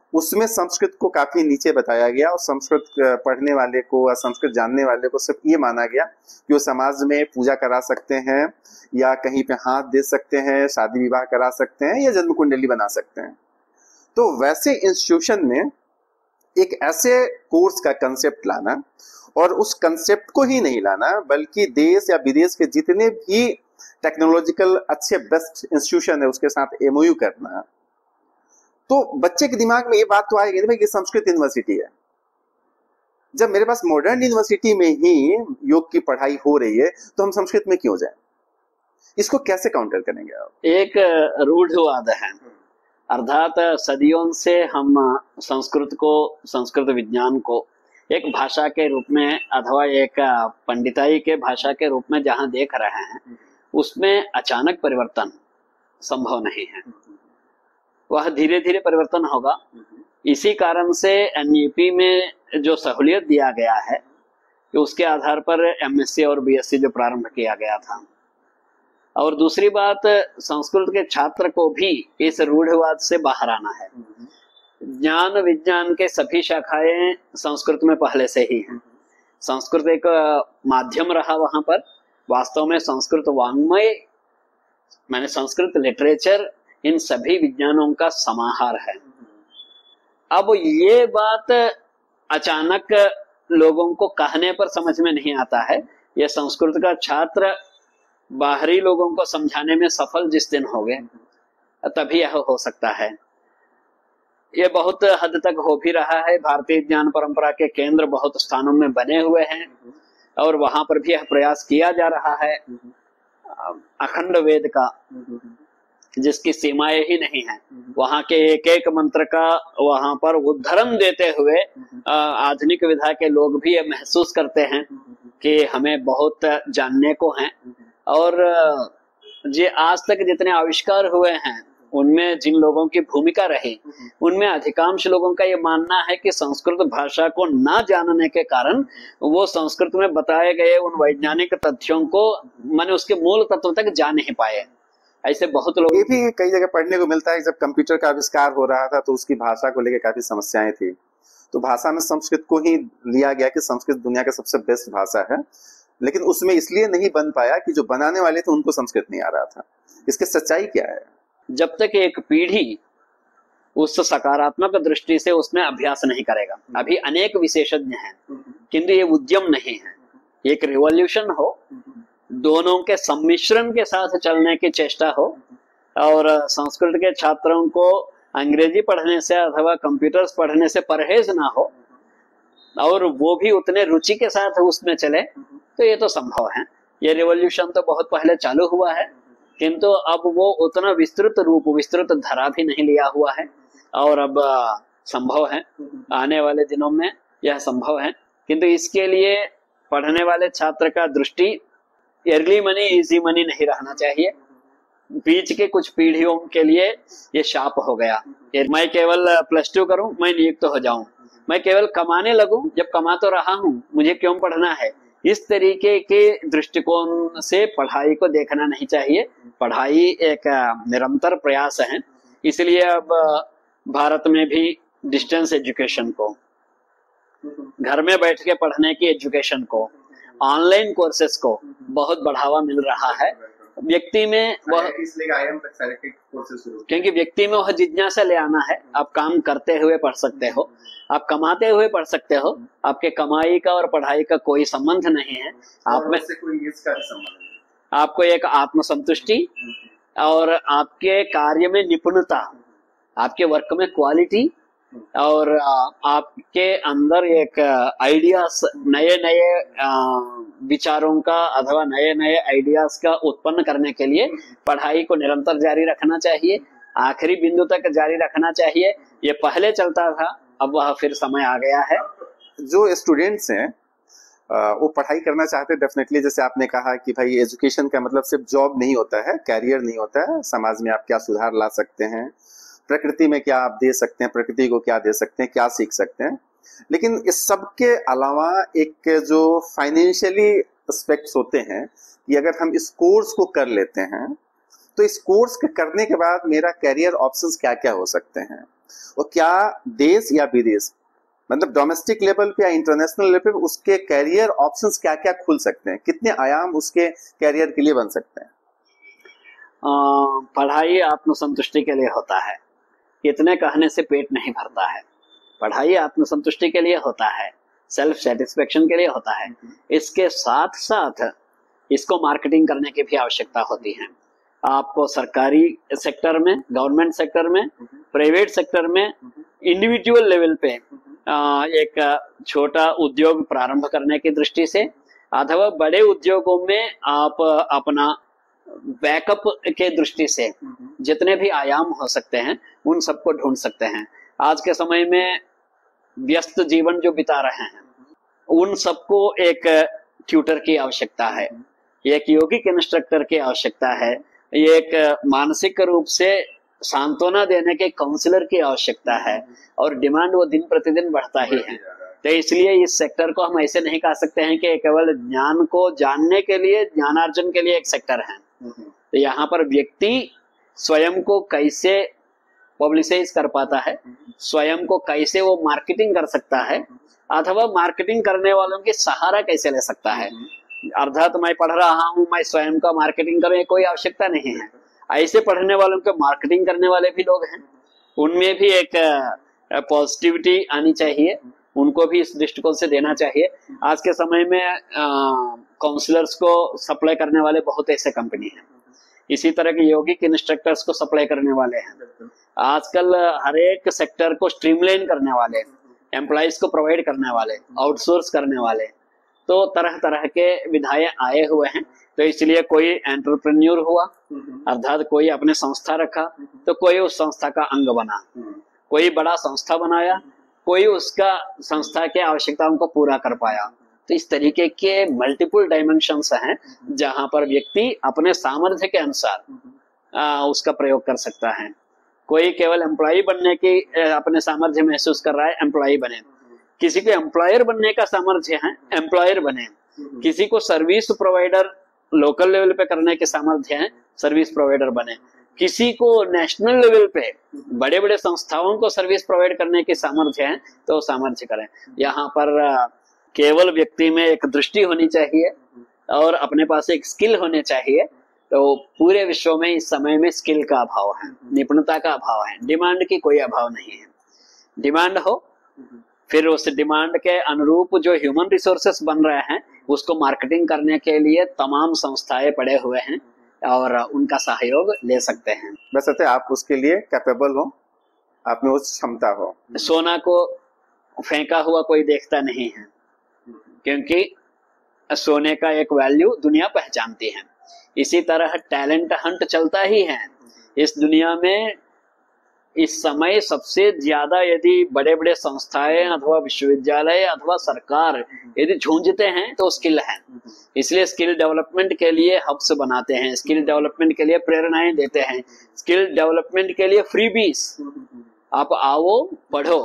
[SPEAKER 1] उसमें संस्कृत को काफी नीचे बताया गया और संस्कृत पढ़ने वाले को या संस्कृत जानने वाले को सिर्फ ये माना गया कि वो समाज में पूजा करा सकते हैं या कहीं पे हाथ दे सकते हैं, शादी विवाह करा सकते हैं या जन्म कुंडली बना सकते हैं। तो वैसे इंस्टीट्यूशन में एक ऐसे कोर्स का कंसेप्ट लाना और उस कंसेप्ट को ही नहीं लाना बल्कि देश या विदेश के जितने भी टेक्नोलॉजिकल अच्छे बेस्ट इंस्टीट्यूशन है उसके साथ एमओयू करना, तो बच्चे के दिमाग में ये बात तो आएगी ना भाई कि संस्कृत यूनिवर्सिटी है। जब मेरे पास मॉडर्न यूनिवर्सिटी में ही योग की पढ़ाई हो रही है तो हम संस्कृत में क्यों जाएं? इसको कैसे काउंटर करेंगे आप?
[SPEAKER 2] एक रूढ़वाद है, अर्थात सदियों से हम संस्कृत को, संस्कृत विज्ञान को एक भाषा के रूप में अथवा एक पंडिताई के भाषा के रूप में जहां देख रहे हैं, उसमें अचानक परिवर्तन संभव नहीं है। वह धीरे धीरे परिवर्तन होगा। इसी कारण से एनईपी में जो सहूलियत दिया गया है कि उसके आधार पर एमएससी और बीएससी जो प्रारंभ किया गया था। और दूसरी बात, संस्कृत के छात्र को भी इस रूढ़वाद से बाहर आना है। ज्ञान विज्ञान के सभी शाखाएं संस्कृत में पहले से ही हैं। संस्कृत एक माध्यम रहा वहां पर। वास्तव में संस्कृत वाङ्मय माने संस्कृत लिटरेचर इन सभी विज्ञानों का समाहार है। अब ये बात अचानक लोगों को कहने पर समझ में नहीं आता है। यह संस्कृत का छात्र बाहरी लोगों को समझाने में सफल जिस दिन हो गए तभी यह हो सकता है। ये बहुत हद तक हो भी रहा है। भारतीय ज्ञान परंपरा के केंद्र बहुत स्थानों में बने हुए हैं और वहां पर भी यह प्रयास किया जा रहा है। अखंड वेद का जिसकी सीमाएं ही नहीं है, वहां के एक एक मंत्र का वहां पर उद्धरण देते हुए आधुनिक विधा के लोग भी ये महसूस करते हैं कि हमें बहुत जानने को है। और ये आज तक जितने आविष्कार हुए हैं उनमें जिन लोगों की भूमिका रही, उनमें अधिकांश लोगों का ये मानना है कि संस्कृत भाषा को ना जानने के कारण वो संस्कृत में बताए गए उन वैज्ञानिक तथ्यों को माने उसके मूल तत्व तक जा नहीं पाए। ऐसे बहुत लोग,
[SPEAKER 1] ये भी कई जगह पढ़ने को मिलता है। जब कंप्यूटर का आविष्कार हो रहा था तो उसकी भाषा को लेकर काफी समस्याएं थी, तो भाषा में संस्कृत को ही लिया गया कि संस्कृत दुनिया का सबसे बेस्ट भाषा है, लेकिन उसमें इसलिए नहीं बन पाया कि जो बनाने वाले थे उनको संस्कृत नहीं आ रहा था। इसकी सच्चाई क्या है?
[SPEAKER 2] जब तक एक पीढ़ी उस सकारात्मक दृष्टि से उसमें अभ्यास नहीं करेगा, अभी अनेक विशेषज्ञ हैं किंतु ये उद्यम नहीं है, एक रिवॉल्यूशन हो, दोनों के सम्मिश्रण के साथ चलने की चेष्टा हो और संस्कृत के छात्रों को अंग्रेजी पढ़ने से अथवा कंप्यूटर्स पढ़ने से परहेज ना हो और वो भी उतने रुचि के साथ उसमें चले, तो ये तो संभव है। ये रिवॉल्यूशन तो बहुत पहले चालू हुआ है किंतु अब वो उतना विस्तृत रूप, विस्तृत धरा भी नहीं लिया हुआ है और अब संभव है, आने वाले दिनों में यह संभव है। किंतु इसके लिए पढ़ने वाले छात्र का दृष्टि अर्ली मनी इजी मनी नहीं रहना चाहिए। बीच के कुछ पीढ़ियों के लिए ये शाप हो गया। मैं केवल प्लस टू करूं, मैं नियुक्त तो हो जाऊं, मैं केवल कमाने लगूं, जब कमा तो रहा हूं मुझे क्यों पढ़ना है। इस तरीके के दृष्टिकोण से पढ़ाई को देखना नहीं चाहिए। पढ़ाई एक निरंतर प्रयास है। इसलिए अब भारत में भी डिस्टेंस एजुकेशन को, घर में बैठ के पढ़ने की एजुकेशन को, ऑनलाइन कोर्सेस को बहुत बढ़ावा मिल रहा है। व्यक्ति में वह क्योंकि व्यक्ति में वह जिज्ञासा ले आना है। आप काम करते हुए पढ़ सकते हो, आप कमाते हुए पढ़ सकते हो, आपके कमाई का और पढ़ाई का कोई संबंध नहीं है। आप में से कोई इसका संबंध नहीं। आपको एक आत्मसंतुष्टि और आपके कार्य में निपुणता, आपके वर्क में क्वालिटी और आपके अंदर एक आइडियाज, नए नए विचारों का अथवा नए नए आइडियाज का उत्पन्न करने के लिए पढ़ाई को निरंतर जारी रखना चाहिए, आखिरी बिंदु तक जारी रखना चाहिए। ये पहले चलता था, अब वह फिर समय आ गया है।
[SPEAKER 1] जो स्टूडेंट्स हैं वो पढ़ाई करना चाहते हैं डेफिनेटली, जैसे आपने कहा कि भाई एजुकेशन का मतलब सिर्फ जॉब नहीं होता है, कैरियर नहीं होता है, समाज में आप क्या सुधार ला सकते हैं, प्रकृति में क्या आप दे सकते हैं, प्रकृति को क्या दे सकते हैं, क्या सीख सकते हैं। लेकिन इस सब के अलावा एक जो फाइनेंशियली एस्पेक्ट्स होते हैं कि अगर हम इस कोर्स को कर लेते हैं तो इस कोर्स के करने के बाद मेरा कैरियर ऑप्शंस क्या क्या हो सकते हैं। और क्या देश या विदेश, मतलब डोमेस्टिक लेवल पे या इंटरनेशनल लेवल पे उसके कैरियर ऑप्शंस क्या क्या खुल सकते हैं, कितने आयाम उसके कैरियर के लिए बन सकते हैं?
[SPEAKER 2] आ, पढ़ाई आत्मसंतुष्टि के लिए होता है, इतने कहने से पेट नहीं भरता है। पढ़ाई आत्मसंतुष्टि के लिए होता है, सेल्फ सेटिस्फेक्शन के लिए होता है। इसके साथ साथ इसको मार्केटिंग करने की भी आवश्यकता होती है। आपको सरकारी सेक्टर में, गवर्नमेंट सेक्टर में, प्राइवेट सेक्टर में, इंडिविजुअल लेवल पे एक छोटा उद्योग प्रारंभ करने की दृष्टि से अथवा बड़े उद्योगों में आप अपना बैकअप के दृष्टि से जितने भी आयाम हो सकते हैं उन सबको ढूंढ सकते हैं। आज के समय में व्यस्त जीवन जो बिता रहे हैं उन सबको एक ट्यूटर की आवश्यकता है, एक यौगिक इंस्ट्रक्टर की आवश्यकता है, एक मानसिक रूप से सांत्वना देने के काउंसलर की आवश्यकता है, और डिमांड वो दिन प्रतिदिन बढ़ता ही है। तो इसलिए इस सेक्टर को हम ऐसे नहीं कह सकते हैं कि केवल ज्ञान को जानने के लिए, ज्ञानार्जन के लिए एक सेक्टर है। तो यहाँ पर व्यक्ति स्वयं को कैसे पब्लिसाइज कर पाता है, स्वयं को कैसे वो मार्केटिंग कर सकता है, अथवा मार्केटिंग करने वालों की सहारा कैसे ले सकता है। अर्थात मैं पढ़ रहा हूँ, मैं स्वयं का मार्केटिंग करूँ, कोई आवश्यकता नहीं है। ऐसे पढ़ने वालों को मार्केटिंग करने वाले भी लोग हैं, उनमें भी एक पॉजिटिविटी आनी चाहिए, उनको भी इस दृष्टिकोण से देना चाहिए। आज के समय में काउंसलर्स को सप्लाई करने वाले बहुत ऐसे कंपनी हैं, इसी तरह के यौगिक इंस्ट्रक्टर्स को सप्लाई करने वाले हैं। आजकल हर एक सेक्टर को स्ट्रीमलाइन करने वाले, एम्प्लॉइज को प्रोवाइड करने वाले, आउटसोर्स करने वाले, तो तरह तरह के विधायक आए हुए हैं। तो इसलिए कोई एंटरप्रेन्योर हुआ, अर्थात कोई अपने संस्था रखा, तो कोई उस संस्था का अंग बना, कोई बड़ा संस्था बनाया, कोई उसका संस्था के आवश्यकताओं को पूरा कर पाया। तो इस तरीके के मल्टीपल डायमेंशंस हैं जहां पर व्यक्ति अपने सामर्थ्य के अनुसार आ, उसका प्रयोग कर सकता है। कोई केवल एम्प्लॉय बनने की अपने सामर्थ्य महसूस कर रहा है, एम्प्लॉय बने। किसी को एम्प्लॉयर बनने का सामर्थ्य है, एम्प्लॉयर बने। किसी को सर्विस प्रोवाइडर लोकल लेवल पे करने के सामर्थ्य है, सर्विस प्रोवाइडर बने। किसी को नेशनल लेवल पे बड़े बड़े संस्थाओं को सर्विस प्रोवाइड करने के सामर्थ्य है, तो सामर्थ्य करें। यहाँ पर केवल व्यक्ति में एक दृष्टि होनी चाहिए और अपने पास एक स्किल होने चाहिए। तो पूरे विश्व में इस समय में स्किल का अभाव है, निपुणता का अभाव है, डिमांड की कोई अभाव नहीं है। डिमांड हो, फिर उस डिमांड के अनुरूप जो ह्यूमन रिसोर्सेस बन रहे हैं उसको मार्केटिंग करने के लिए तमाम संस्थाएं पड़े हुए हैं और उनका सहयोग ले सकते हैं।
[SPEAKER 1] बस आप उसके लिए कैपेबल हो, आप में उस क्षमता हो।
[SPEAKER 2] सोना को फेंका हुआ कोई देखता नहीं है, क्योंकि सोने का एक वैल्यू दुनिया पहचानती है। इसी तरह टैलेंट हंट चलता ही है इस दुनिया में। इस समय सबसे ज्यादा यदि बड़े बड़े संस्थाएं अथवा विश्वविद्यालय अथवा सरकार यदि झूंझते हैं तो स्किल है। इसलिए स्किल डेवलपमेंट के लिए हब्स बनाते हैं, स्किल डेवलपमेंट के लिए प्रेरणाएं देते हैं, स्किल डेवलपमेंट के लिए फ्रीबीज, आप आओ पढ़ो।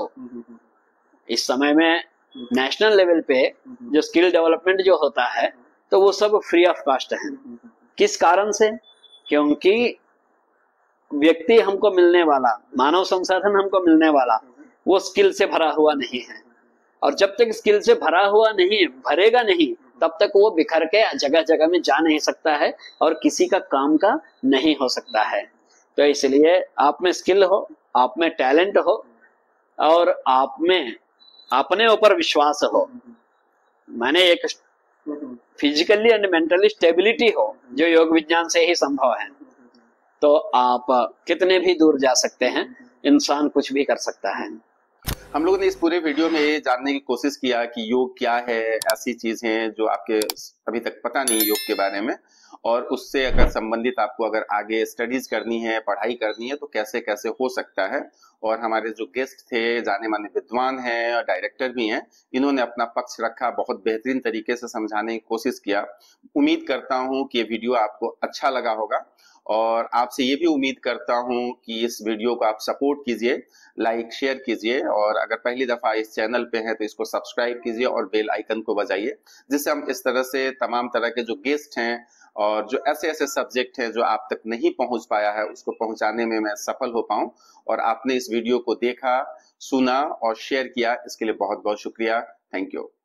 [SPEAKER 2] इस समय में नेशनल लेवल पे जो स्किल डेवलपमेंट जो होता है तो वो सब फ्री ऑफ कॉस्ट है। किस कारण से? क्योंकि व्यक्ति हमको मिलने वाला, मानव संसाधन हमको मिलने वाला वो स्किल से भरा हुआ नहीं है, और जब तक स्किल से भरा हुआ नहीं भरेगा नहीं तब तक वो बिखर के जगह जगह में जा नहीं सकता है और किसी का काम का नहीं हो सकता है। तो इसलिए आप में स्किल हो, आप में टैलेंट हो और आप में अपने ऊपर विश्वास हो, माने एक फिजिकली एंड मेंटली स्टेबिलिटी हो जो योग विज्ञान से ही संभव है, तो आप कितने भी दूर जा सकते हैं। इंसान कुछ भी कर सकता है।
[SPEAKER 1] हम लोगों ने इस पूरे वीडियो में ये जानने की कोशिश किया कि योग क्या है, ऐसी चीजें जो आपके अभी तक पता नहीं योग के बारे में, और उससे अगर संबंधित आपको अगर आगे स्टडीज करनी है, पढ़ाई करनी है तो कैसे कैसे हो सकता है। और हमारे जो गेस्ट थे जाने माने विद्वान हैं और डायरेक्टर भी हैं, इन्होंने अपना पक्ष रखा, बहुत बेहतरीन तरीके से समझाने की कोशिश किया। उम्मीद करता हूं कि ये वीडियो आपको अच्छा लगा होगा, और आपसे ये भी उम्मीद करता हूं कि इस वीडियो को आप सपोर्ट कीजिए, लाइक शेयर कीजिए, और अगर पहली दफा इस चैनल पे हैं तो इसको सब्सक्राइब कीजिए और बेल आइकन को बजाइए, जिससे हम इस तरह से तमाम तरह के जो गेस्ट हैं और जो ऐसे ऐसे सब्जेक्ट हैं जो आप तक नहीं पहुंच पाया है उसको पहुंचाने में मैं सफल हो पाऊं। और आपने इस वीडियो को देखा, सुना और शेयर किया, इसके लिए बहुत बहुत शुक्रिया। Thank you.